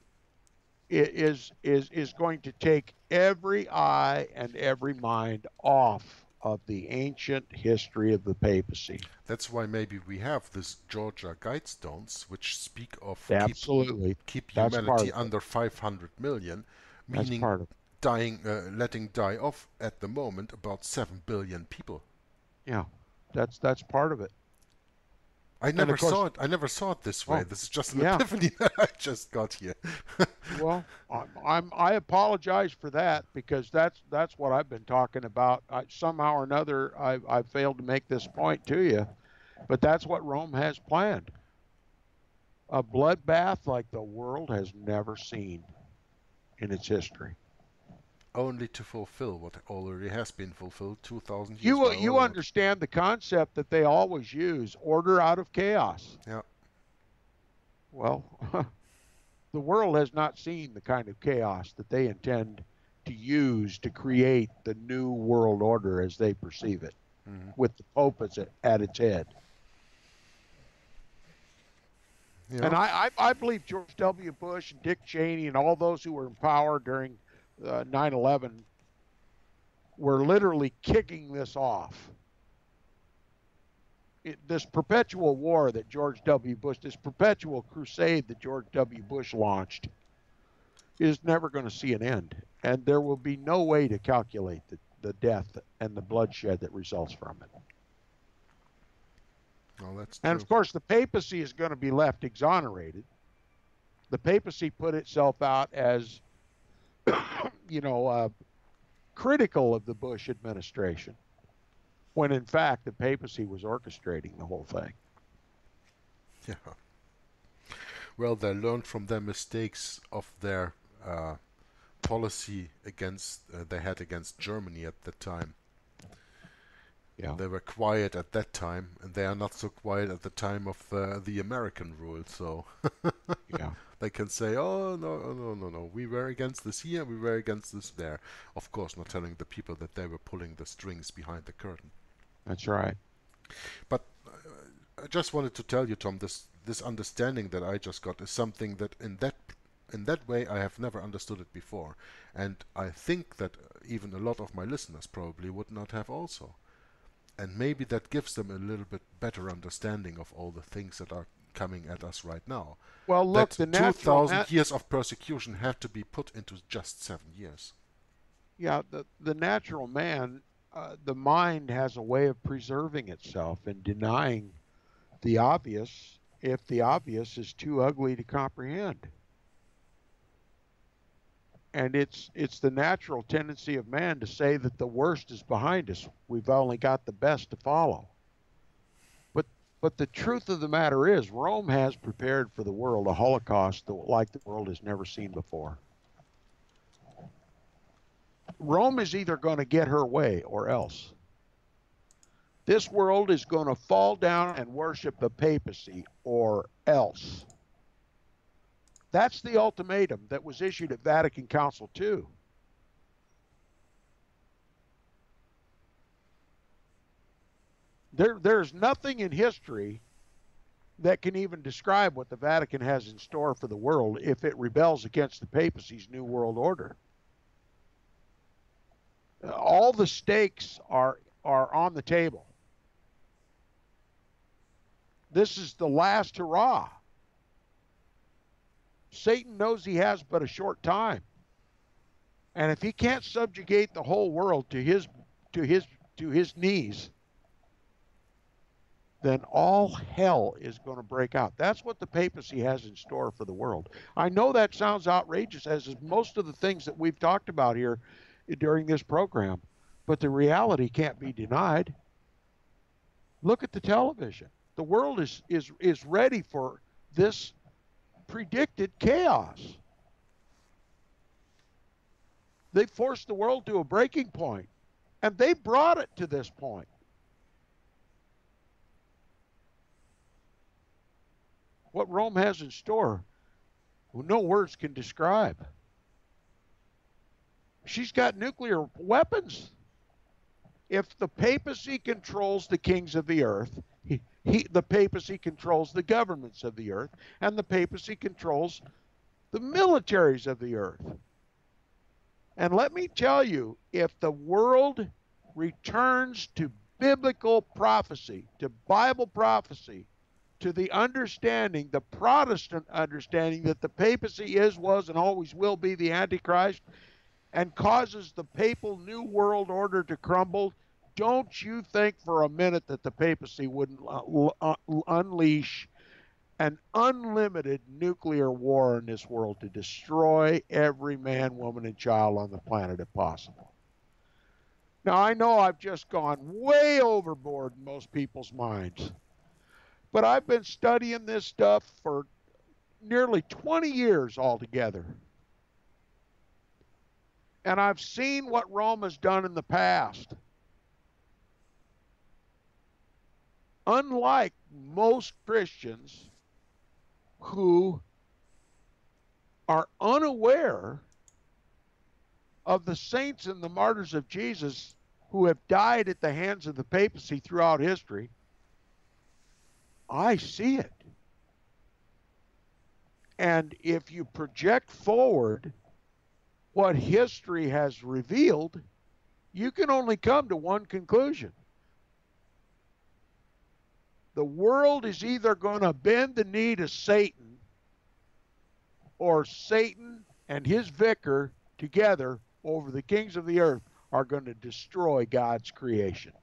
is is is going to take every eye and every mind off of the ancient history of the papacy. That's why maybe we have this Georgia Guidestones, which speak of Absolutely. keep, keep That's humanity under five hundred million, That's meaning part of it. dying, uh, letting die off at the moment about seven billion people. Yeah, that's that's part of it. I never course, saw it. I never saw it this way. Oh, this is just an yeah. epiphany that I just got here. Well, I'm, I'm I apologize for that, because that's that's what I've been talking about. I, somehow or another, I I failed to make this point to you, but that's what Rome has planned. A bloodbath like the world has never seen in its history. Only to fulfill what already has been fulfilled two thousand years. You by you our understand the concept that they always use: order out of chaos. Yeah. Well, the world has not seen the kind of chaos that they intend to use to create the new world order as they perceive it, Mm-hmm. with the Pope at, at its head. Yeah. And I, I, I believe George W. Bush and Dick Cheney and all those who were in power during uh, nine eleven were literally kicking this off. It, this perpetual war that George W. Bush, this perpetual crusade that George W. Bush launched, is never going to see an end. And there will be no way to calculate the, the death and the bloodshed that results from it. Oh, that's true. And of course, the papacy is going to be left exonerated. The papacy put itself out as, you know, uh, critical of the Bush administration, when in fact the papacy was orchestrating the whole thing. Yeah. Well, they learned from their mistakes of their uh, policy against uh, they had against Germany at the time. Yeah. They were quiet at that time, and they are not so quiet at the time of uh, the American rule. So Yeah. they can say, "Oh no, no, no, no! We were against this here, we were against this there." Of course, not telling the people that they were pulling the strings behind the curtain. That's right. But uh, I just wanted to tell you, Tom, this this understanding that I just got is something that in that in that way I have never understood it before, and I think that even a lot of my listeners probably would not have also. And maybe that gives them a little bit better understanding of all the things that are coming at us right now. Well, look, that the natural two thousand nat- years of persecution have to be put into just seven years. Yeah, the the natural man, uh, the mind has a way of preserving itself and denying the obvious if the obvious is too ugly to comprehend. And it's it's the natural tendency of man to say that the worst is behind us. We've only got the best to follow. But but the truth of the matter is, Rome has prepared for the world a Holocaust that, like the world has never seen before. Rome is either going to get her way or else. This world is going to fall down and worship the papacy or else. That's the ultimatum that was issued at Vatican Council two. There, there's nothing in history that can even describe what the Vatican has in store for the world if it rebels against the papacy's New World Order. All the stakes are, are on the table. This is the last hurrah. Satan knows he has but a short time. And if he can't subjugate the whole world to his to his to his knees, then all hell is going to break out. That's what the papacy has in store for the world. I know that sounds outrageous, as is most of the things that we've talked about here during this program, but the reality can't be denied. Look at the television. The world is is is ready for this predicted chaos. They forced the world to a breaking point, and they brought it to this point. What Rome has in store, well, no words can describe. She's got nuclear weapons. If the papacy controls the kings of the earth, he, he, the papacy controls the governments of the earth, and the papacy controls the militaries of the earth. And let me tell you, if the world returns to biblical prophecy, to Bible prophecy, to the understanding, the Protestant understanding that the papacy is, was, and always will be the Antichrist, and causes the papal New World Order to crumble, don't you think for a minute that the papacy wouldn't uh, unleash an unlimited nuclear war in this world to destroy every man, woman, and child on the planet if possible? Now, I know I've just gone way overboard in most people's minds, but I've been studying this stuff for nearly twenty years altogether. And I've seen what Rome has done in the past. Unlike most Christians who are unaware of the saints and the martyrs of Jesus who have died at the hands of the papacy throughout history, I see it. And if you project forward what history has revealed, you can only come to one conclusion. The world is either going to bend the knee to Satan, or Satan and his vicar together over the kings of the earth are going to destroy God's creation.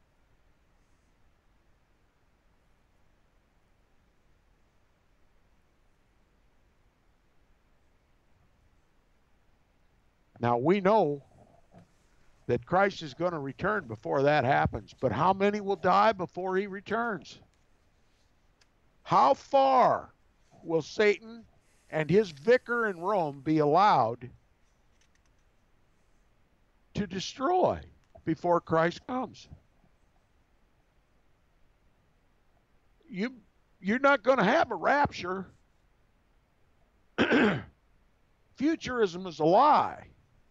Now, we know that Christ is going to return before that happens, but how many will die before he returns? How far will Satan and his vicar in Rome be allowed to destroy before Christ comes? You, you're not going to have a rapture. Futurism is a lie.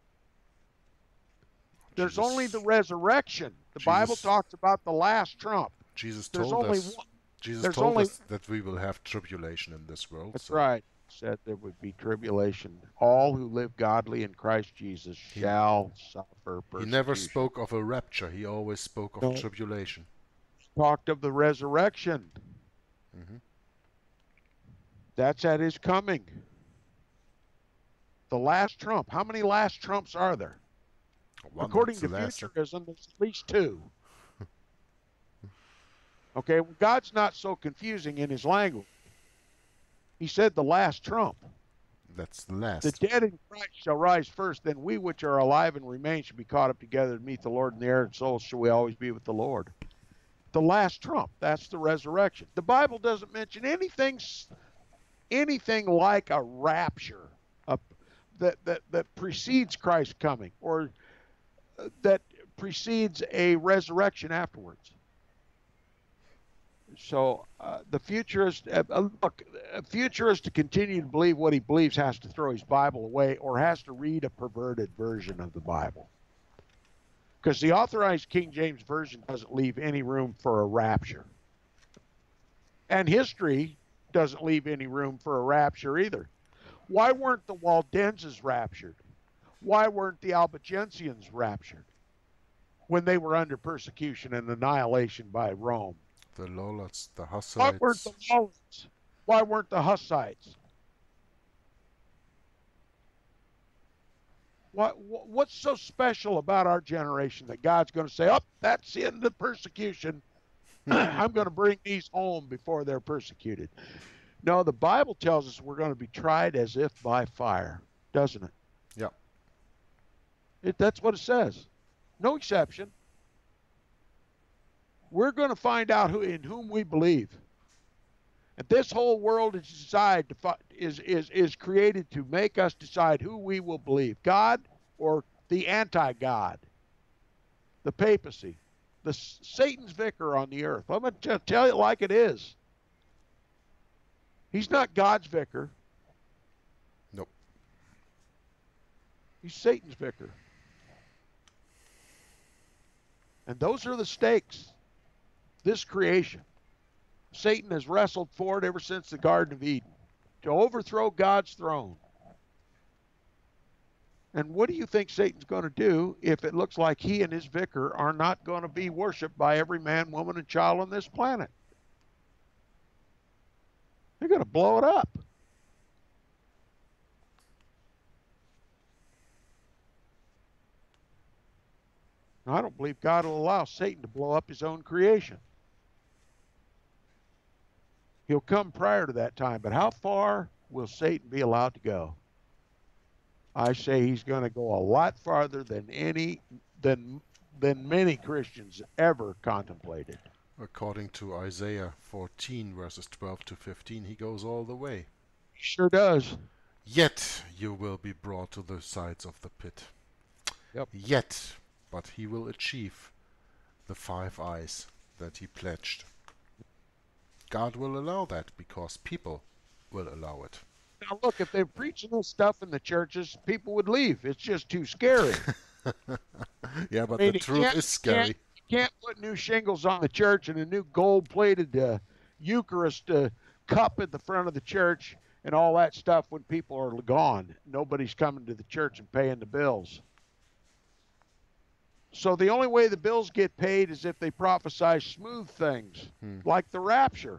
There's Jesus. only the resurrection. The Jesus. Bible talks about the last trump. Jesus There's told only us. one. Jesus There's told only us that we will have tribulation in this world. That's So right. Said there would be tribulation. All who live godly in Christ Jesus he, shall suffer he never persecution. spoke of a rapture. He always spoke of No, tribulation. talked of the resurrection. hmm That's at his coming. The last trump. How many last trumps are there? One, According that's to the last. futurism, there's at least two. Okay, well, God's not so confusing in his language. He said the last trump. That's the The last. dead in Christ shall rise first, then we which are alive and remain shall be caught up together to meet the Lord in the air, and so shall we always be with the Lord. The last trump, that's the resurrection. The Bible doesn't mention anything anything like a rapture a, that, that, that precedes Christ's coming, or uh, that precedes a resurrection afterwards. So uh, the futurist, uh, uh, look, a futurist to continue to believe what he believes has to throw his Bible away or has to read a perverted version of the Bible. Because the authorized King James Version doesn't leave any room for a rapture. And history doesn't leave any room for a rapture either. Why weren't the Waldenses raptured? Why weren't the Albigensians raptured when they were under persecution and annihilation by Rome? The Lollards, the Why weren't Hussites. the Lollards? Why weren't the Hussites? What, what's so special about our generation that God's going to say, oh, that's the end of persecution. I'm going to bring these home before they're persecuted. No, the Bible tells us we're going to be tried as if by fire, doesn't it? Yeah. It, that's what it says. No exception. We're going to find out who in whom we believe. And this whole world is decide to fi- is is is created to make us decide who we will believe, God or the anti-God, the papacy, the Satan's vicar on the earth. I'm going to tell you like it is. He's not God's vicar. Nope. He's Satan's vicar. And those are the stakes. This creation. Satan has wrestled for it ever since the Garden of Eden, to overthrow God's throne. And what do you think Satan's going to do if it looks like he and his vicar are not going to be worshipped by every man, woman, and child on this planet? They're going to blow it up. Now, I don't believe God will allow Satan to blow up his own creation. He'll come prior to that time, but how far will Satan be allowed to go? I say he's going to go a lot farther than any than than many Christians ever contemplated. According to Isaiah fourteen, verses twelve to fifteen, he goes all the way. He sure does. Yet you will be brought to the sides of the pit. Yep. Yet, but he will achieve the five eyes that he pledged. God will allow that because people will allow it. Now look, if they're preaching this stuff in the churches, people would leave. It's just too scary. Yeah, but I mean, the you truth can't- is scary. You can't put new shingles on the church and a new gold-plated uh, Eucharist uh, cup at the front of the church and all that stuff when people are gone. Nobody's coming to the church and paying the bills. So the only way the bills get paid is if they prophesy smooth things, Hmm. like the rapture.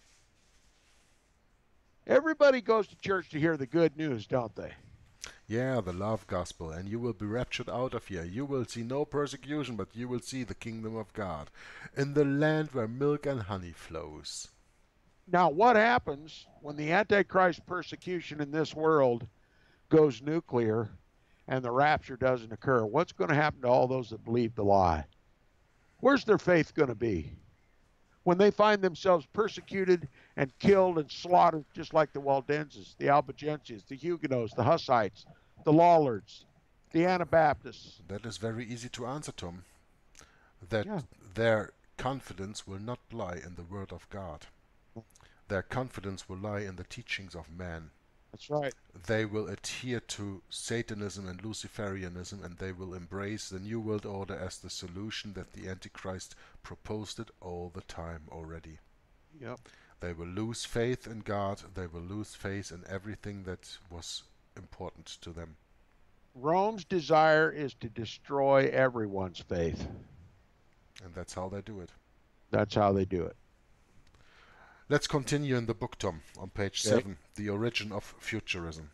Everybody goes to church to hear the good news, don't they? Yeah, the love gospel, and you will be raptured out of here. You will see no persecution, but you will see the kingdom of God in the land where milk and honey flows. Now, what happens when the Antichrist persecution in this world goes nuclear and the rapture doesn't occur? What's going to happen to all those that believe the lie? Where's their faith going to be? When they find themselves persecuted and killed and slaughtered just like the Waldenses, the Albigenses, the Huguenots, the Hussites, the Lollards, the Anabaptists. That is very easy to answer, Tom. That Yeah. their confidence will not lie in the word of God. Their confidence will lie in the teachings of man. That's right. They will adhere to Satanism and Luciferianism, and they will embrace the New World Order as the solution that the Antichrist proposed it all the time already. Yep. They will lose faith in God. They will lose faith in everything that was important to them. Rome's desire is to destroy everyone's faith. And that's how they do it. That's how they do it. Let's continue in the book, Tom, on page Okay. seven, The Origin of Futurism.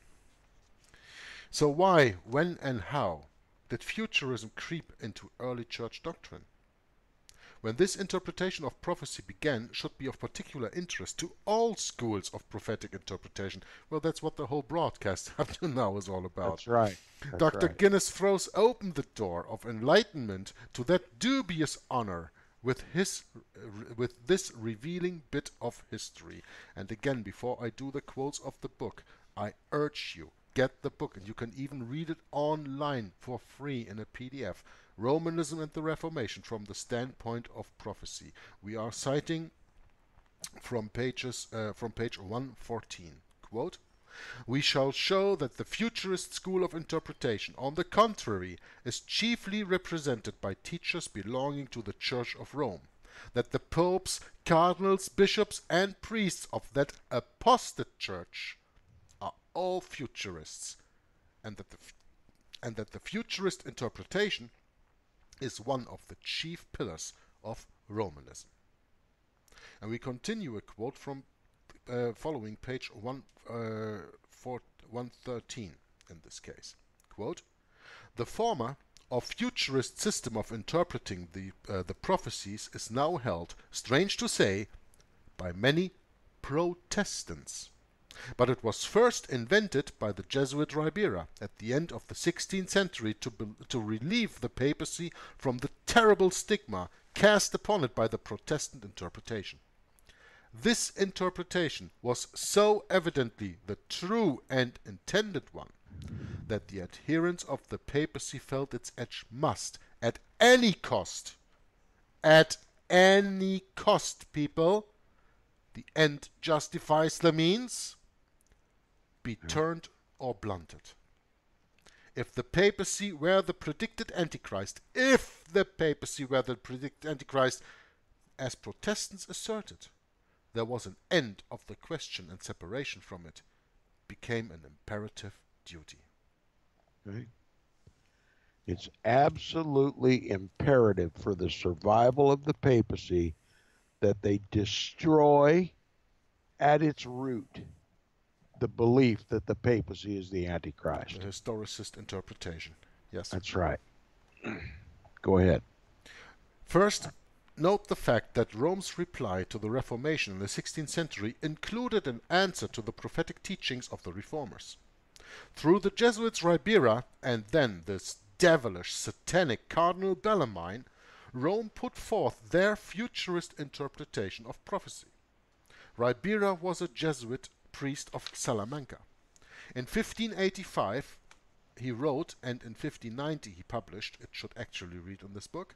So why, when and how did futurism creep into early church doctrine? When this interpretation of prophecy began should be of particular interest to all schools of prophetic interpretation. Well, that's what the whole broadcast up to now is all about. That's right. That's Doctor right. Guinness throws open the door of enlightenment to that dubious honor with his with this revealing bit of history. And again, before I do the quotes of the book, I urge you, get the book, and you can even read it online for free in a P D F. Romanism and the Reformation from the Standpoint of Prophecy. We are citing from pages uh, from page one fourteen. Quote, "We shall show that the futurist school of interpretation, on the contrary, is chiefly represented by teachers belonging to the Church of Rome, that the popes, cardinals, bishops, and priests of that apostate church are all futurists, and that the and that the futurist interpretation is one of the chief pillars of Romanism." And we continue a quote from uh, following page one, uh, four, one thirteen in this case. Quote, "The former or futurist system of interpreting the, uh, the prophecies is now held, strange to say, by many Protestants. But it was first invented by the Jesuit Ribera at the end of the sixteenth century to, be, to relieve the papacy from the terrible stigma cast upon it by the Protestant interpretation. This interpretation was so evidently the true and intended one that the adherents of the papacy felt its edge must, at any cost, at any cost, people, the end justifies the means, be turned or blunted. If the papacy were the predicted Antichrist, if the papacy were the predicted Antichrist, as Protestants asserted, there was an end of the question, and separation from it became an imperative duty." Okay. It's absolutely imperative for the survival of the papacy that they destroy at its root the belief that the papacy is the Antichrist. The historicist interpretation. Yes. That's right. Go ahead. First, note the fact that Rome's reply to the Reformation in the sixteenth century included an answer to the prophetic teachings of the Reformers. Through the Jesuits Ribera and then this devilish, satanic Cardinal Bellarmine, Rome put forth their futurist interpretation of prophecy. Ribera was a Jesuit priest of Salamanca. In fifteen eighty-five he wrote, and in fifteen ninety he published, it should actually read in this book,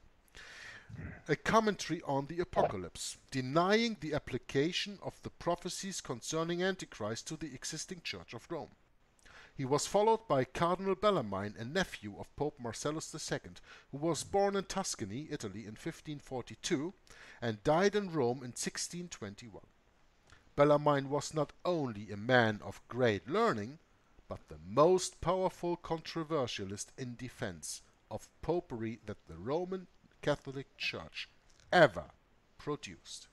a commentary on the Apocalypse, denying the application of the prophecies concerning Antichrist to the existing Church of Rome. He was followed by Cardinal Bellarmine, a nephew of Pope Marcellus the Second, who was born in Tuscany, Italy in fifteen forty-two and died in Rome in sixteen twenty-one. Bellarmine was not only a man of great learning, but the most powerful controversialist in defense of popery that the Roman Catholic Church ever produced.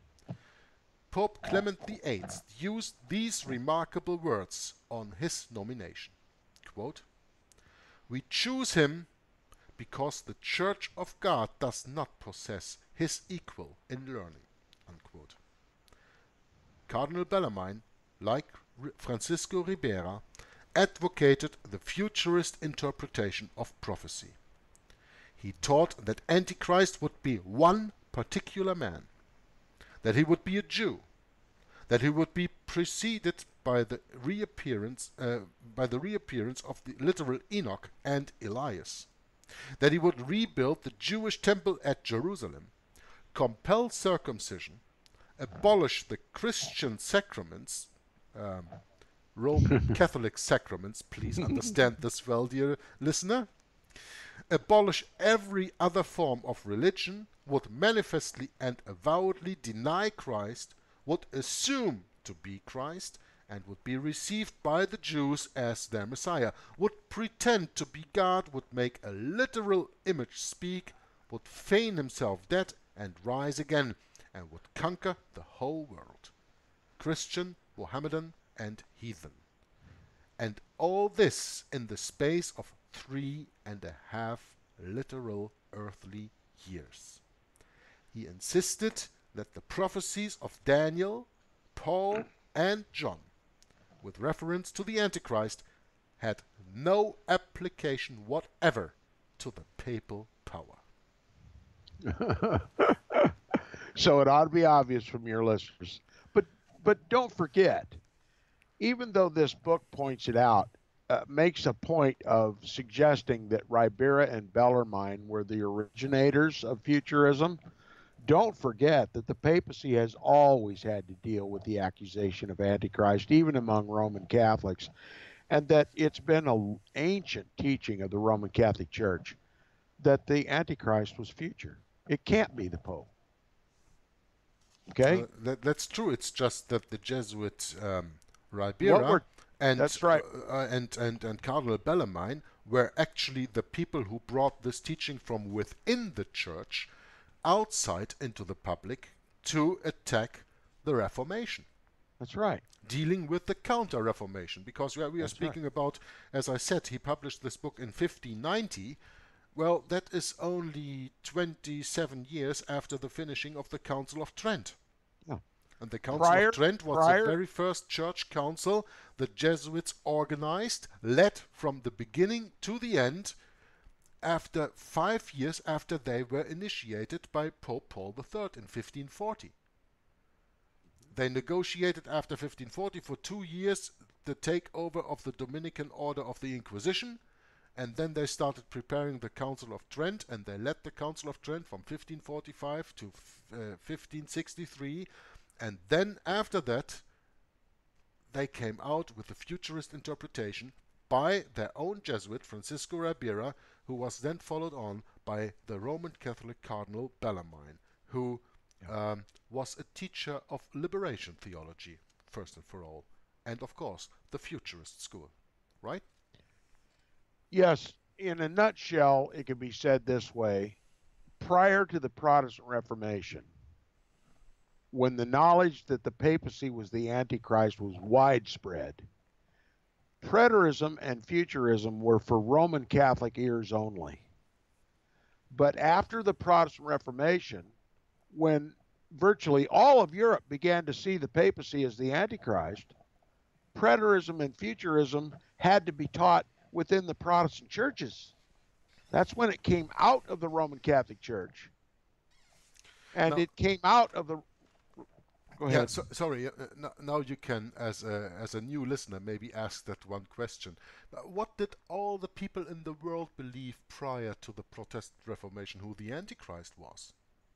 Pope Clement the Eighth used these remarkable words on his nomination. Quote, "We choose him because the Church of God does not possess his equal in learning." Unquote. Cardinal Bellarmine, like Francisco Ribera, advocated the futurist interpretation of prophecy. He taught that Antichrist would be one particular man, that he would be a Jew, that he would be preceded by the reappearance uh, by the reappearance of the literal Enoch and Elias, that he would rebuild the Jewish temple at Jerusalem, compel circumcision, abolish the Christian sacraments, um, Roman Catholic sacraments, please understand this well, dear listener, abolish every other form of religion, would manifestly and avowedly deny Christ, would assume to be Christ and would be received by the Jews as their Messiah, would pretend to be God, would make a literal image speak, would feign himself dead and rise again, and would conquer the whole world, Christian, Mohammedan, and heathen. And all this in the space of three and a half literal earthly years. He insisted that the prophecies of Daniel, Paul, and John, with reference to the Antichrist, had no application whatever to the papal power. So it ought to be obvious from your listeners. But but don't forget, even though this book points it out, uh, makes a point of suggesting that Ribera and Bellarmine were the originators of futurism, don't forget that the papacy has always had to deal with the accusation of Antichrist, even among Roman Catholics, and that it's been an ancient teaching of the Roman Catholic Church that the Antichrist was future. It can't be the Pope. Okay? Uh, that, that's true. It's just that the Jesuit um, Ribera and, that's right. uh, and, and, and Cardinal Bellarmine were actually the people who brought this teaching from within the Church outside into the public to attack the Reformation. That's right. Dealing with the Counter-Reformation, because we are, we are speaking right. about, as I said, he published this book in fifteen ninety. Well, that is only twenty-seven years after the finishing of the Council of Trent. Yeah. And the Council prior, of Trent was prior, the very first church council the Jesuits organized, led from the beginning to the end, after five years after they were initiated by Pope Paul the Third in fifteen forty. They negotiated after fifteen forty for two years the takeover of the Dominican Order of the Inquisition, and then they started preparing the Council of Trent, and they led the Council of Trent from fifteen forty-five to uh, fifteen sixty-three, and then after that they came out with the futurist interpretation by their own Jesuit, Francisco Ribera, who was then followed on by the Roman Catholic Cardinal Bellarmine, who um, was a teacher of liberation theology, first and for all, and of course, the futurist school, right? Yes, in a nutshell, it can be said this way. Prior to the Protestant Reformation, when the knowledge that the papacy was the Antichrist was widespread, preterism and futurism were for Roman Catholic ears only. But after the Protestant Reformation, when virtually all of Europe began to see the papacy as the Antichrist, preterism and futurism had to be taught within the Protestant churches. That's when it came out of the Roman Catholic Church. And now, it came out of the... Go ahead. Yeah, so, sorry, uh, now, now you can, as a, as a new listener, maybe ask that one question. Uh, what did all the people in the world believe prior to the Protestant Reformation who the Antichrist was?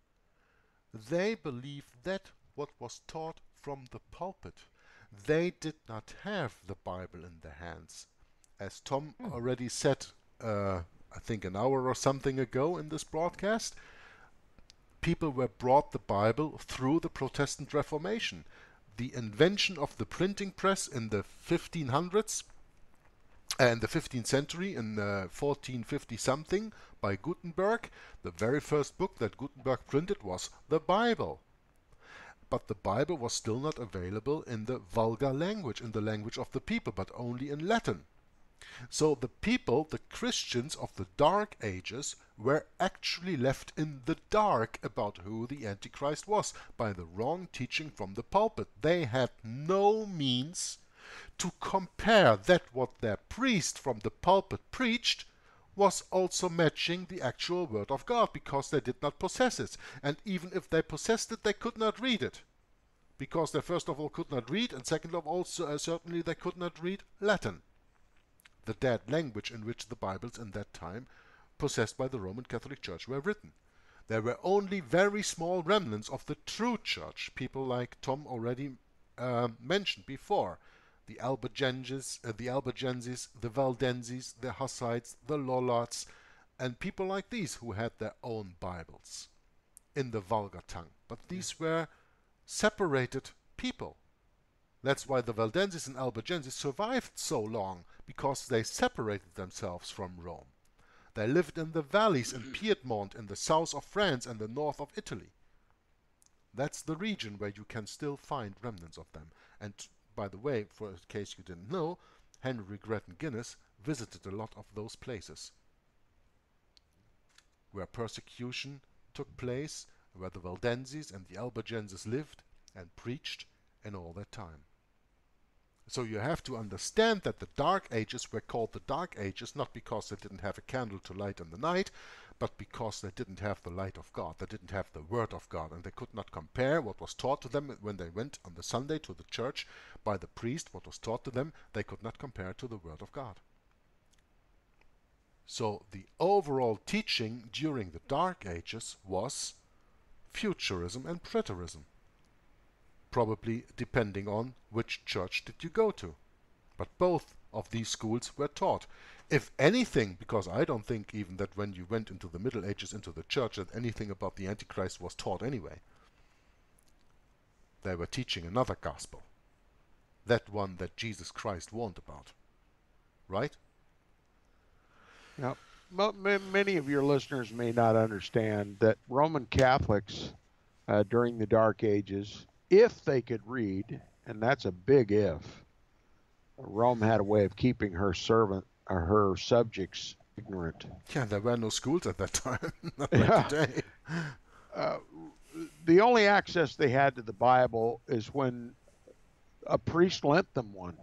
They believed that what was taught from the pulpit. They did not have the Bible in their hands. As Tom Hmm. already said, uh, I think an hour or something ago in this broadcast, people were brought the Bible through the Protestant Reformation. The invention of the printing press in the fifteen hundreds and the fifteenth century, in uh, fourteen fifty something, by Gutenberg, the very first book that Gutenberg printed was the Bible. But the Bible was still not available in the vulgar language, in the language of the people, but only in Latin. So the people, the Christians of the Dark Ages, were actually left in the dark about who the Antichrist was by the wrong teaching from the pulpit. They had no means to compare that what their priest from the pulpit preached was also matching the actual word of God, because they did not possess it. And even if they possessed it, they could not read it, because they first of all could not read, and second of all, uh, certainly they could not read Latin, the dead language in which the Bibles in that time possessed by the Roman Catholic Church were written. There were only very small remnants of the true church, people like Tom already uh, mentioned before, the Albigenses, uh, the Albigenses, the Valdenses, the Hussites, the Lollards, and people like these who had their own Bibles in the vulgar tongue. But these were separated people. That's why the Valdenses and Albigenses survived so long, because they separated themselves from Rome. They lived in the valleys in Piedmont, in the south of France and the north of Italy. That's the region where you can still find remnants of them. And by the way, for in case you didn't know, Henry Grattan Guinness visited a lot of those places where persecution took place, where the Valdenses and the Albigenses lived and preached in all that time. So you have to understand that the Dark Ages were called the Dark Ages not because they didn't have a candle to light in the night, but because they didn't have the light of God. They didn't have the Word of God, and they could not compare what was taught to them when they went on the Sunday to the church by the priest. What was taught to them, they could not compare to the Word of God. So the overall teaching during the Dark Ages was futurism and preterism, probably depending on which church did you go to. But both of these schools were taught. If anything, because I don't think even that when you went into the Middle Ages into the church that anything about the Antichrist was taught anyway. They were teaching another gospel, that one that Jesus Christ warned about. Right? Now, many of your listeners may not understand that Roman Catholics uh, during the Dark Ages, if they could read, and that's a big if, Rome had a way of keeping her servant or her subjects ignorant. Yeah, there were no schools at that time, not like yeah. today. Uh, the only access they had to the Bible is when a priest lent them one.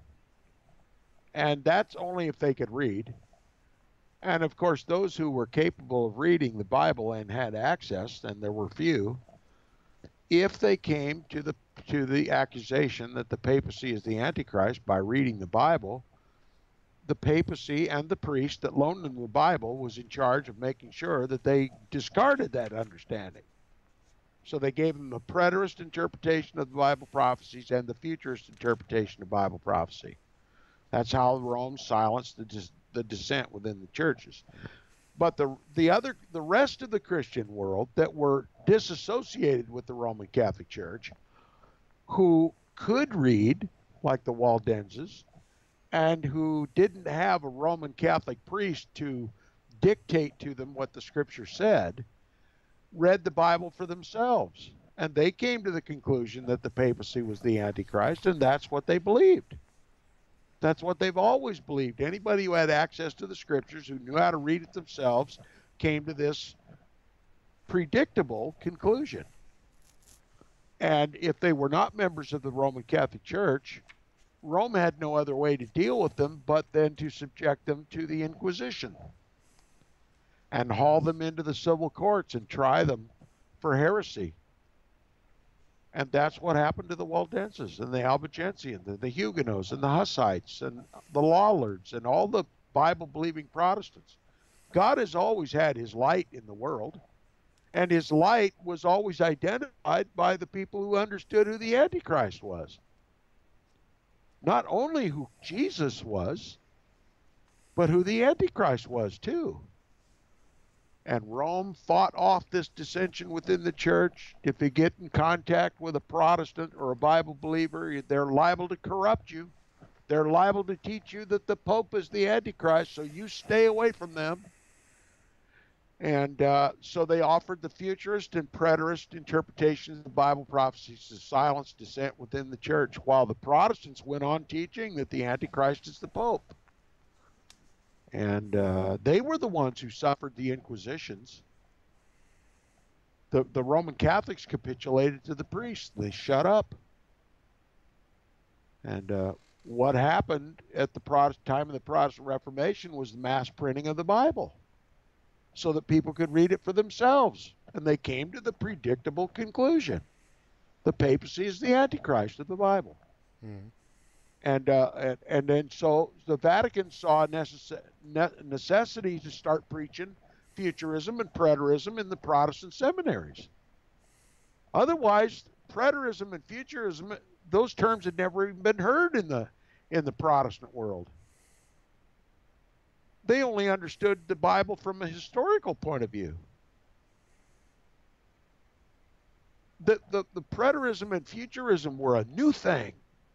And that's only if they could read. And of course, those who were capable of reading the Bible and had access, and there were few, if they came to the to the accusation that the papacy is the Antichrist by reading the Bible, the papacy and the priest that loaned them the Bible was in charge of making sure that they discarded that understanding. So they gave them a preterist interpretation of the Bible prophecies and the futurist interpretation of Bible prophecy. That's how Rome silenced the dis the dissent within the churches. But the the other the rest of the Christian world that were disassociated with the Roman Catholic Church, who could read, like the Waldenses, and who didn't have a Roman Catholic priest to dictate to them what the Scripture said, read the Bible for themselves. And they came to the conclusion that the papacy was the Antichrist, and that's what they believed. That's what they've always believed. Anybody who had access to the Scriptures, who knew how to read it themselves, came to this predictable conclusion. And if they were not members of the Roman Catholic Church, Rome had no other way to deal with them but then to subject them to the Inquisition and haul them into the civil courts and try them for heresy. And that's what happened to the Waldenses and the Albigensians and the Huguenots and the Hussites and the Lollards and all the Bible-believing Protestants. God has always had his light in the world, and his light was always identified by the people who understood who the Antichrist was. Not only who Jesus was, but who the Antichrist was too. And Rome fought off this dissension within the church. If they get in contact with a Protestant or a Bible believer, they're liable to corrupt you. They're liable to teach you that the Pope is the Antichrist, so you stay away from them. And uh, so they offered the futurist and preterist interpretations of the Bible prophecies to silence dissent within the church, while the Protestants went on teaching that the Antichrist is the Pope. And uh, they were the ones who suffered the Inquisitions. The, the Roman Catholics capitulated to the priests. They shut up. And uh, what happened at the Protestant time of the Protestant Reformation was the mass printing of the Bible so that people could read it for themselves. And they came to the predictable conclusion. The papacy is the Antichrist of the Bible. Mm-hmm. And, uh, and and then so the Vatican saw a necess ne necessity to start preaching futurism and preterism in the Protestant seminaries. Otherwise, preterism and futurism, those terms had never even been heard in the in the Protestant world. They only understood the Bible from a historical point of view. the, the, the preterism and futurism were a new thing,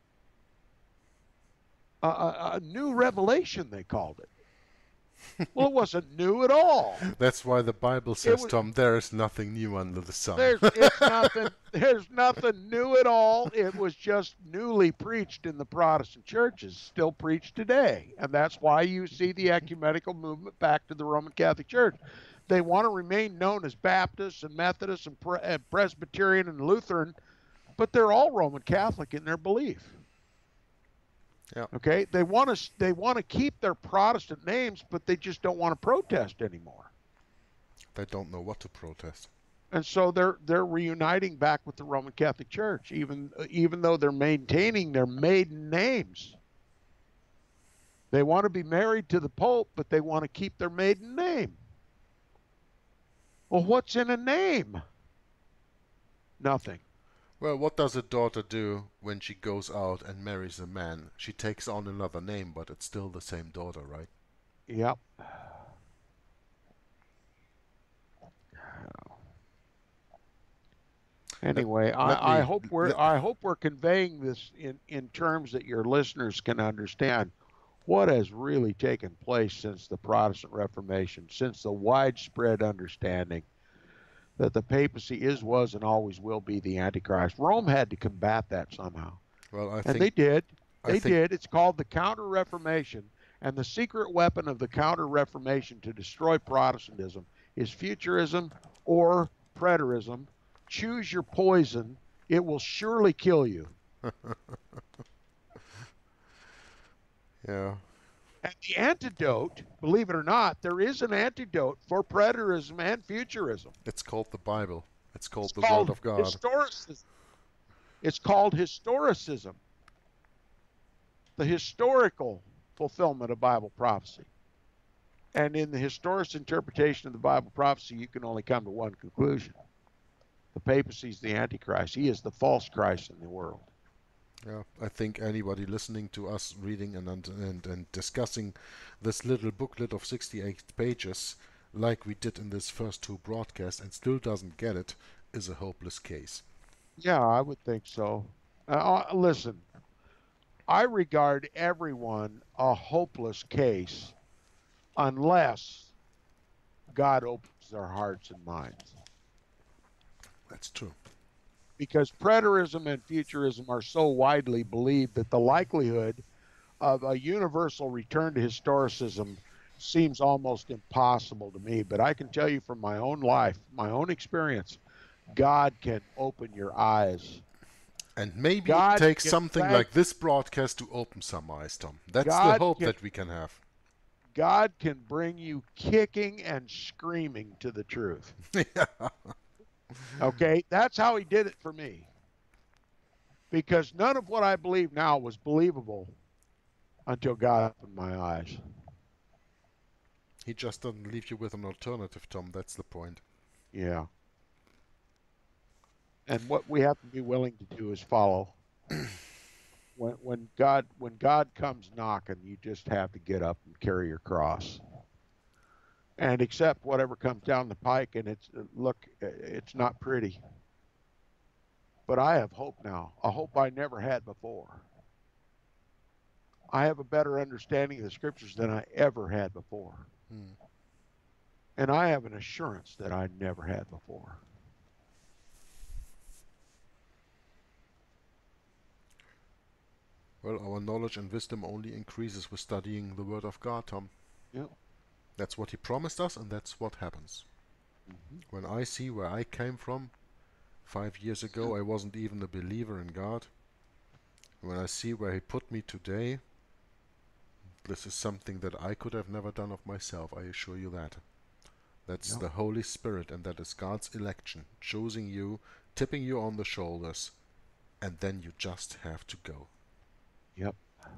a, a, a new revelation, they called it. Well, it wasn't new at all. That's why the Bible says, was, Tom, there is nothing new under the sun. There's, it's nothing, there's nothing new at all. It was just newly preached in the Protestant churches, still preached today. And that's why you see the ecumenical movement back to the Roman Catholic Church. They want to remain known as Baptists and Methodists and, Pre- and Presbyterian and Lutheran, but they're all Roman Catholic in their belief. Yeah. Okay, they want to they want to keep their Protestant names, but they just don't want to protest anymore. They don't know what to protest. And so they're they're reuniting back with the Roman Catholic Church, even even though they're maintaining their maiden names. They want to be married to the Pope, but they want to keep their maiden name. Well, what's in a name? Nothing. Well, what does a daughter do when she goes out and marries a man? She takes on another name, but it's still the same daughter, right? Yep. Anyway, let, I, let I me, hope we're let, I hope we're conveying this in, in terms that your listeners can understand what has really taken place since the Protestant Reformation, since the widespread understanding that the papacy is, was, and always will be the Antichrist. Rome had to combat that somehow. Well, I and think, they did. They I think, did. It's called the Counter-Reformation. And the secret weapon of the Counter-Reformation to destroy Protestantism is futurism or preterism. Choose your poison. It will surely kill you. Yeah. And the antidote, believe it or not, there is an antidote for preterism and futurism. It's called the Bible. It's called it's the called Word of God. Historicism. It's called historicism. The historical fulfillment of Bible prophecy. And in the historic interpretation of the Bible prophecy, you can only come to one conclusion. The papacy is the Antichrist. He is the false Christ in the world. Yeah, I think anybody listening to us reading and, and and discussing this little booklet of sixty-eight pages, like we did in this first two broadcasts, and still doesn't get it, is a hopeless case. Yeah, I would think so. Uh, listen, I regard everyone a hopeless case unless God opens their hearts and minds. That's true. Because preterism and futurism are so widely believed that the likelihood of a universal return to historicism seems almost impossible to me. But I can tell you from my own life, my own experience, God can open your eyes. And maybe God it takes can something drag- like this broadcast to open some eyes, Tom. That's God the hope can- that we can have. God can bring you kicking and screaming to the truth. Yeah. Okay, that's how he did it for me. Because none of what I believe now was believable until God opened my eyes. He just doesn't leave you with an alternative, Tom. That's the point. Yeah. And what we have to be willing to do is follow. when when God when God comes knocking, you just have to get up and carry your cross. And accept whatever comes down the pike, and it's look, it's not pretty. But I have hope now, a hope I never had before. I have a better understanding of the scriptures than I ever had before. Hmm. And I have an assurance that I never had before. Well, our knowledge and wisdom only increases with studying the Word of God, Tom. Yep. That's what he promised us, and that's what happens. Mm-hmm. When I see where I came from, five years ago I wasn't even a believer in God. When I see where he put me today, this is something that I could have never done of myself, I assure you that. That's Yep. the Holy Spirit, and that is God's election, choosing you, tipping you on the shoulders, and then you just have to go. Yep.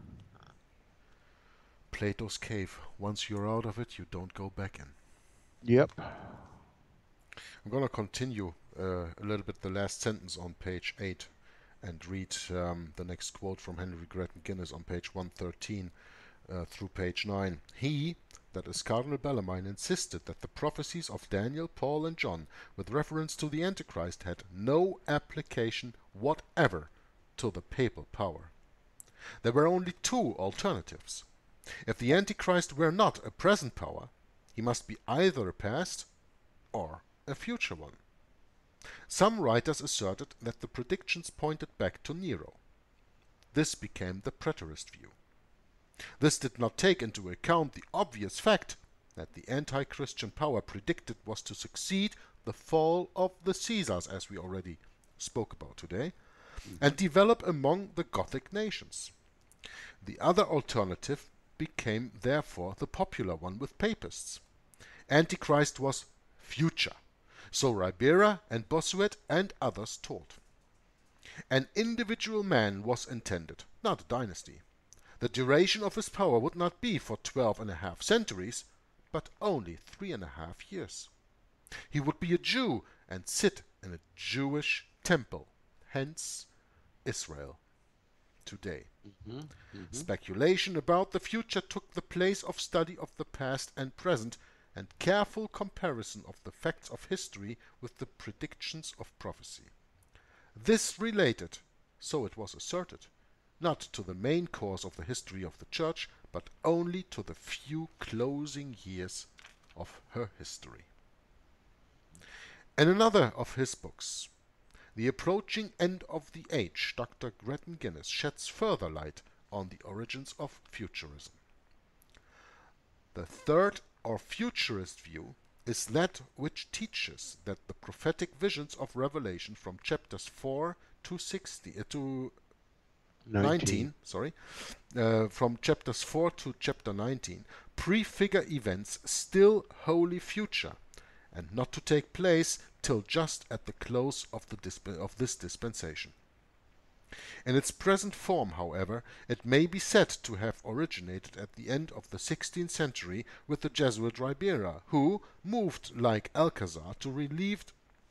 Plato's cave. Once you're out of it, you don't go back in. Yep. I'm going to continue uh, a little bit the last sentence on page eight and read um, the next quote from Henry Grattan Guinness on page one thirteen uh, through page nine. He, that is, Cardinal Bellarmine insisted that the prophecies of Daniel, Paul, and John with reference to the Antichrist had no application whatever to the papal power. There were only two alternatives. If the Antichrist were not a present power, he must be either a past or a future one. Some writers asserted that the predictions pointed back to Nero. This became the preterist view. This did not take into account the obvious fact that the anti-Christian power predicted was to succeed the fall of the Caesars, as we already spoke about today, and develop among the Gothic nations. The other alternative became therefore the popular one with papists. Antichrist was future, so Ribera and Bossuet and others taught. An individual man was intended, not a dynasty. The duration of his power would not be for twelve and a half centuries, but only three and a half years. He would be a Jew and sit in a Jewish temple, hence Israel today. Mm-hmm. Mm-hmm. Speculation about the future took the place of study of the past and present, and careful comparison of the facts of history with the predictions of prophecy. This related, so it was asserted, not to the main course of the history of the Church, but only to the few closing years of her history. In another of his books, The Approaching End of the Age, Doctor Gretton Guinness sheds further light on the origins of futurism. The third or futurist view is that which teaches that the prophetic visions of Revelation from chapters four to sixty uh, to nineteen, nineteen sorry, uh, from chapters four to chapter nineteen prefigure events still wholly future and not to take place till just at the close of the disp of this dispensation. In its present form, however, it may be said to have originated at the end of the sixteenth century with the Jesuit Ribera, who, moved like Alcazar to relieve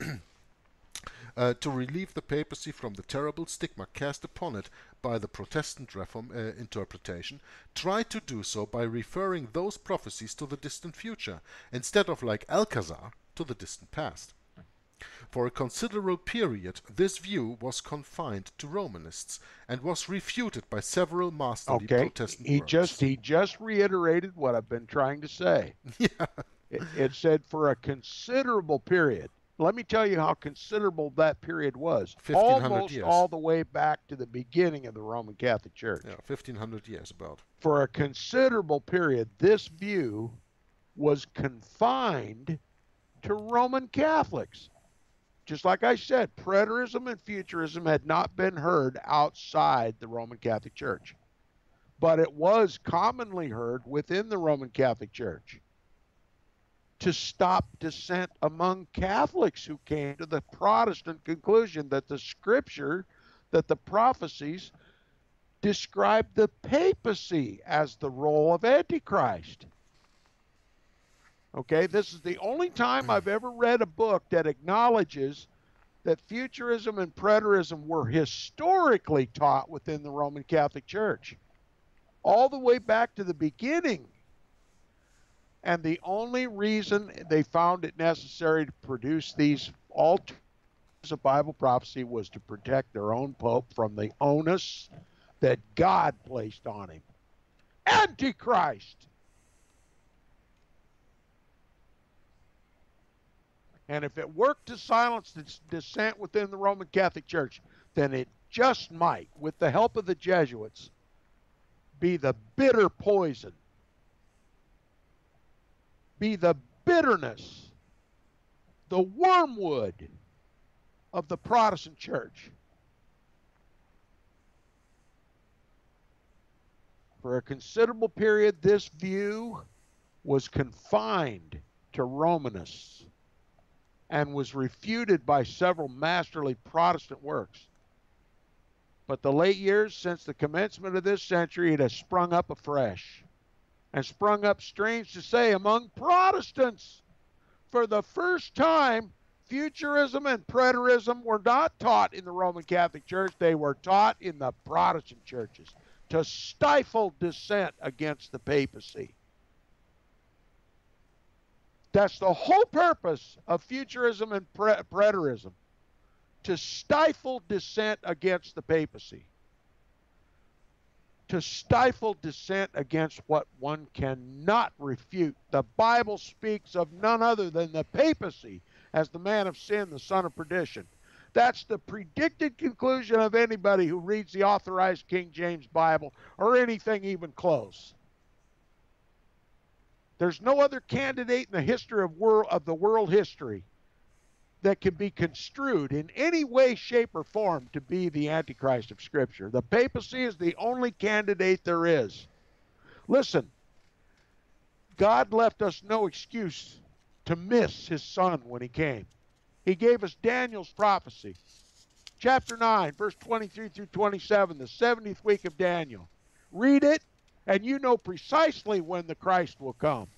uh, to relieve the papacy from the terrible stigma cast upon it by the Protestant Reform uh, interpretation, tried to do so by referring those prophecies to the distant future, instead of, like Alcazar, to the distant past. For a considerable period, this view was confined to Romanists and was refuted by several masterly okay. Protestant he works. just he just reiterated what I've been trying to say. Yeah. It, it said for a considerable period. Let me tell you how considerable that period was. fifteen hundred Almost years. all the way back to the beginning of the Roman Catholic Church. Yeah, fifteen hundred years about. For a considerable period, this view was confined to Roman Catholics. Just like I said, preterism and futurism had not been heard outside the Roman Catholic Church. But it was commonly heard within the Roman Catholic Church to stop dissent among Catholics who came to the Protestant conclusion that the scripture, that the prophecies described the papacy as the role of Antichrist. Okay, this is the only time I've ever read a book that acknowledges that futurism and preterism were historically taught within the Roman Catholic Church, all the way back to the beginning. And the only reason they found it necessary to produce these alternatives of Bible prophecy was to protect their own pope from the onus that God placed on him. Antichrist! And if it worked to silence the dissent within the Roman Catholic Church, then it just might, with the help of the Jesuits, be the bitter poison, be the bitterness, the wormwood of the Protestant Church. For a considerable period, this view was confined to Romanists and was refuted by several masterly Protestant works. But the late years since the commencement of this century, it has sprung up afresh, and sprung up, strange to say, among Protestants. For the first time, futurism and preterism were not taught in the Roman Catholic Church. They were taught in the Protestant churches to stifle dissent against the papacy. That's the whole purpose of futurism and pre preterism, to stifle dissent against the papacy, to stifle dissent against what one cannot refute. The Bible speaks of none other than the papacy as the man of sin, the son of perdition. That's the predicted conclusion of anybody who reads the authorized King James Bible or anything even close. There's no other candidate in the history of world of the world history that can be construed in any way, shape, or form to be the Antichrist of Scripture. The papacy is the only candidate there is. Listen, God left us no excuse to miss his son when he came. He gave us Daniel's prophecy. Chapter nine, verse twenty-three through twenty-seven, the seventieth week of Daniel. Read it, and you know precisely when the Christ will come.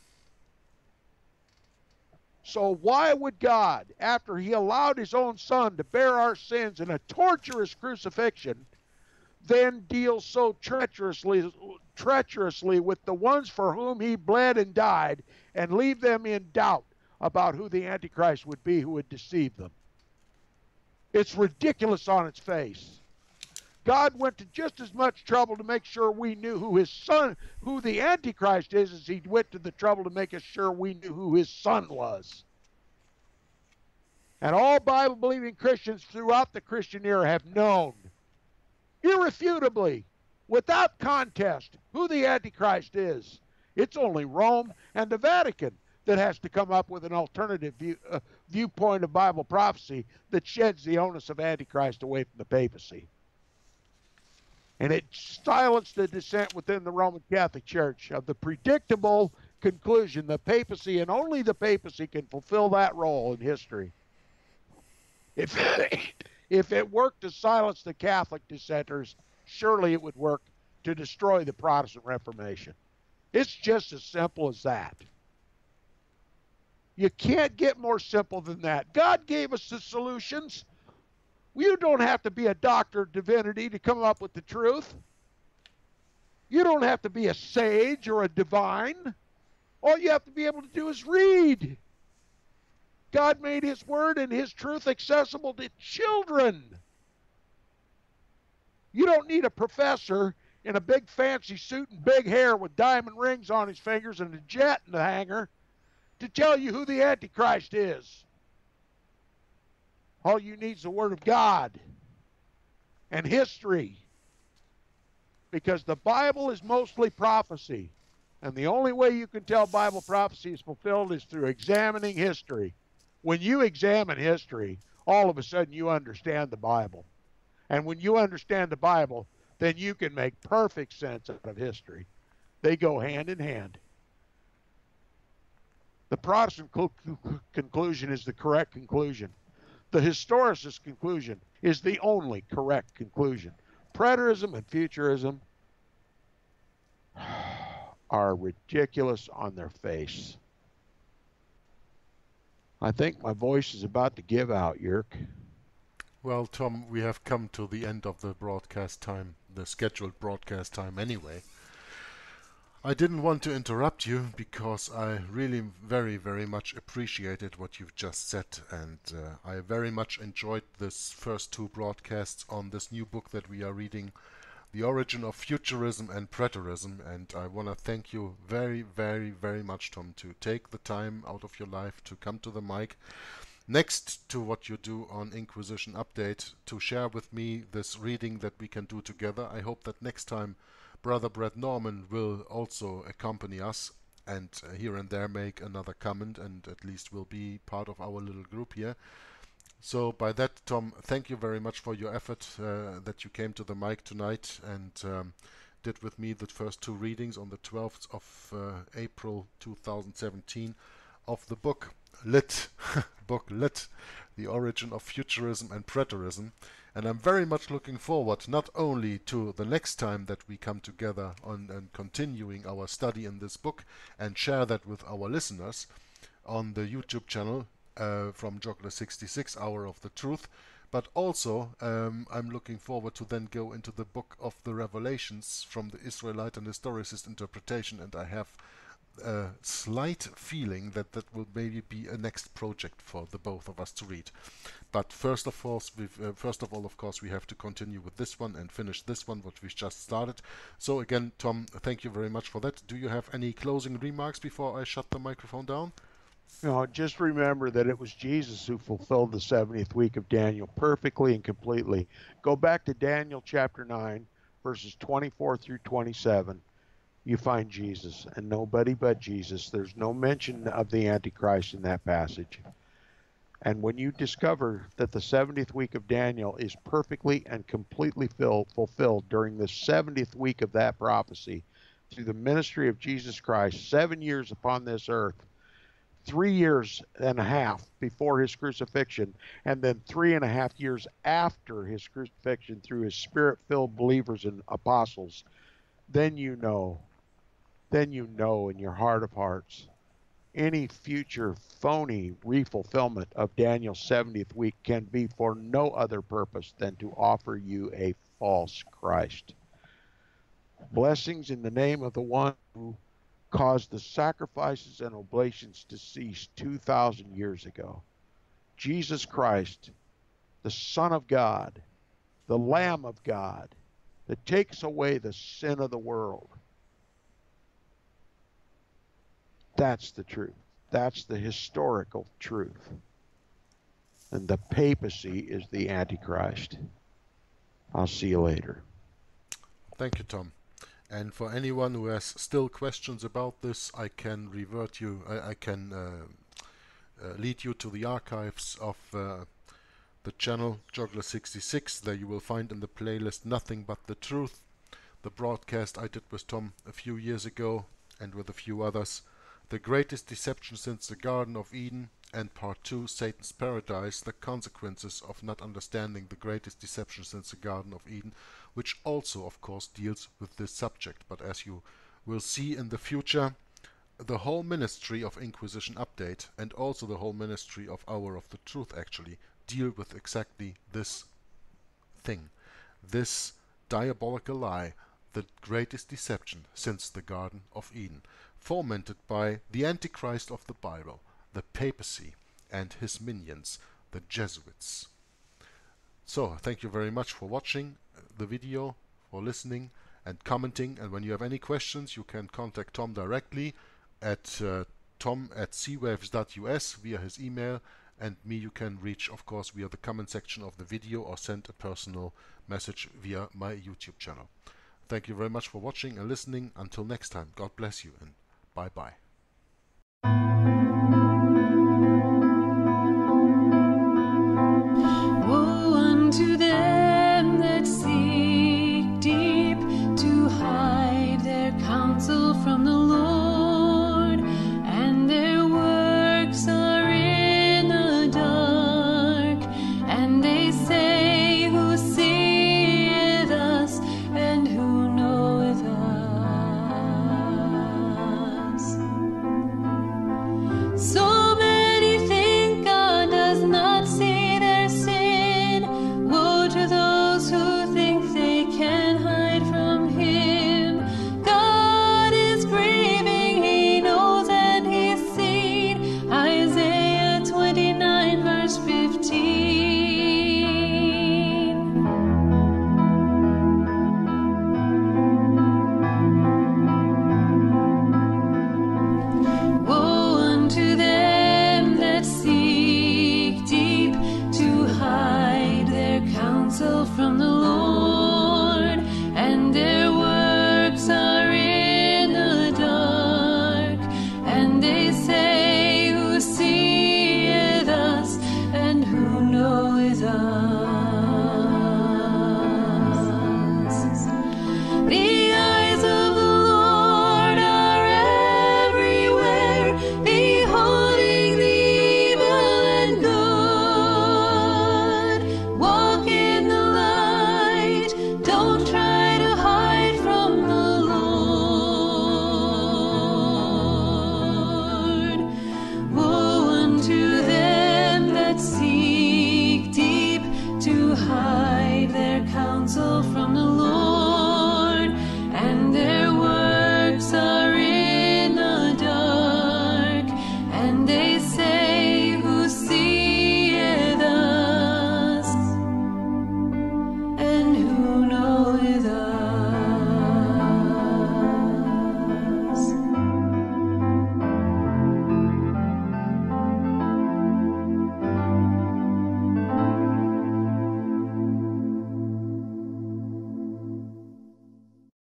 So why would God, after he allowed his own son to bear our sins in a torturous crucifixion, then deal so treacherously, treacherously with the ones for whom he bled and died, and leave them in doubt about who the Antichrist would be who would deceive them? It's ridiculous on its face. God went to just as much trouble to make sure we knew who his son, who the Antichrist is, as he went to the trouble to make us sure we knew who his son was. And all Bible-believing Christians throughout the Christian era have known, irrefutably, without contest, who the Antichrist is. It's only Rome and the Vatican that has to come up with an alternative view, uh, viewpoint of Bible prophecy that sheds the onus of Antichrist away from the papacy. And it silenced the dissent within the Roman Catholic Church of the predictable conclusion the papacy, and only the papacy, can fulfill that role in history. If it, if it worked to silence the Catholic dissenters, surely it would work to destroy the Protestant Reformation. It's just as simple as that. You can't get more simple than that. God gave us the solutions. You don't have to be a doctor of divinity to come up with the truth. You don't have to be a sage or a divine. All you have to be able to do is read. God made his word and his truth accessible to children. You don't need a professor in a big fancy suit and big hair with diamond rings on his fingers and a jet in the hangar to tell you who the Antichrist is. All you need is the Word of God and history, because the Bible is mostly prophecy, and the only way you can tell Bible prophecy is fulfilled is through examining history. When you examine history, all of a sudden you understand the Bible. And when you understand the Bible, then you can make perfect sense out of history. They go hand in hand. The Protestant conclusion is the correct conclusion. The historicist conclusion is the only correct conclusion. Preterism and futurism are ridiculous on their face. I think my voice is about to give out, Yerk. Well, Tom, we have come to the end of the broadcast time, the scheduled broadcast time anyway. I didn't want to interrupt you because I really very, very much appreciated what you've just said, and uh, I very much enjoyed this first two broadcasts on this new book that we are reading, The Origin of Futurism and Preterism, and I want to thank you very, very, very much, Tom, to take the time out of your life to come to the mic, next to what you do on Inquisition Update, to share with me this reading that we can do together. I hope that next time Brother Brett Norman will also accompany us and uh, here and there make another comment, and at least will be part of our little group here. So by that, Tom, thank you very much for your effort uh, that you came to the mic tonight and um, did with me the first two readings on the twelfth of uh, April two thousand seventeen of the book Lit, book Lit, The Origin of Futurism and Preterism. And I'm very much looking forward not only to the next time that we come together on and continuing our study in this book and share that with our listeners on the YouTube channel uh, from Joggler sixty-six, Hour of the Truth, but also um, I'm looking forward to then go into the book of the Revelations from the Israelite and historicist interpretation, and I have a slight feeling that that will maybe be a next project for the both of us to read. But first of all, we've, uh, first of all, of course, we have to continue with this one and finish this one, what we've just started. So again, Tom, thank you very much for that. Do you have any closing remarks before I shut the microphone down? No, just remember that it was Jesus who fulfilled the seventieth week of Daniel perfectly and completely. Go back to Daniel chapter nine, verses twenty-four through twenty-seven. You find Jesus and nobody but Jesus. There's no mention of the Antichrist in that passage. And when you discover that the seventieth week of Daniel is perfectly and completely filled, fulfilled during the seventieth week of that prophecy through the ministry of Jesus Christ, seven years upon this earth, three years and a half before his crucifixion, and then three and a half years after his crucifixion through his spirit-filled believers and apostles, then you know, then you know in your heart of hearts, any future phony refulfillment of Daniel's seventieth week can be for no other purpose than to offer you a false Christ. Blessings in the name of the one who caused the sacrifices and oblations to cease two thousand years ago. Jesus Christ, the Son of God, the Lamb of God, that takes away the sin of the world. That's the truth. That's the historical truth. And the papacy is the Antichrist. I'll see you later. Thank you, Tom. And for anyone who has still questions about this, I can revert you, I, I can uh, uh, lead you to the archives of uh, the channel Juggler sixty-six. There you will find in the playlist Nothing But the Truth, the broadcast I did with Tom a few years ago and with a few others. The Greatest Deception Since the Garden of Eden, and Part two, Satan's Paradise, the consequences of not understanding the greatest deception since the Garden of Eden, which also, of course, deals with this subject. But as you will see in the future, the whole ministry of Inquisition Update and also the whole ministry of Hour of the Truth actually deal with exactly this thing, this diabolical lie, the greatest deception since the Garden of Eden, fomented by the Antichrist of the Bible, the papacy, and his minions, the Jesuits. So, thank you very much for watching the video, for listening and commenting, and when you have any questions you can contact Tom directly at uh, tom at c waves dot u s via his email, and me you can reach, of course, via the comment section of the video or send a personal message via my YouTube channel. Thank you very much for watching and listening. Until next time, God bless you and bye bye.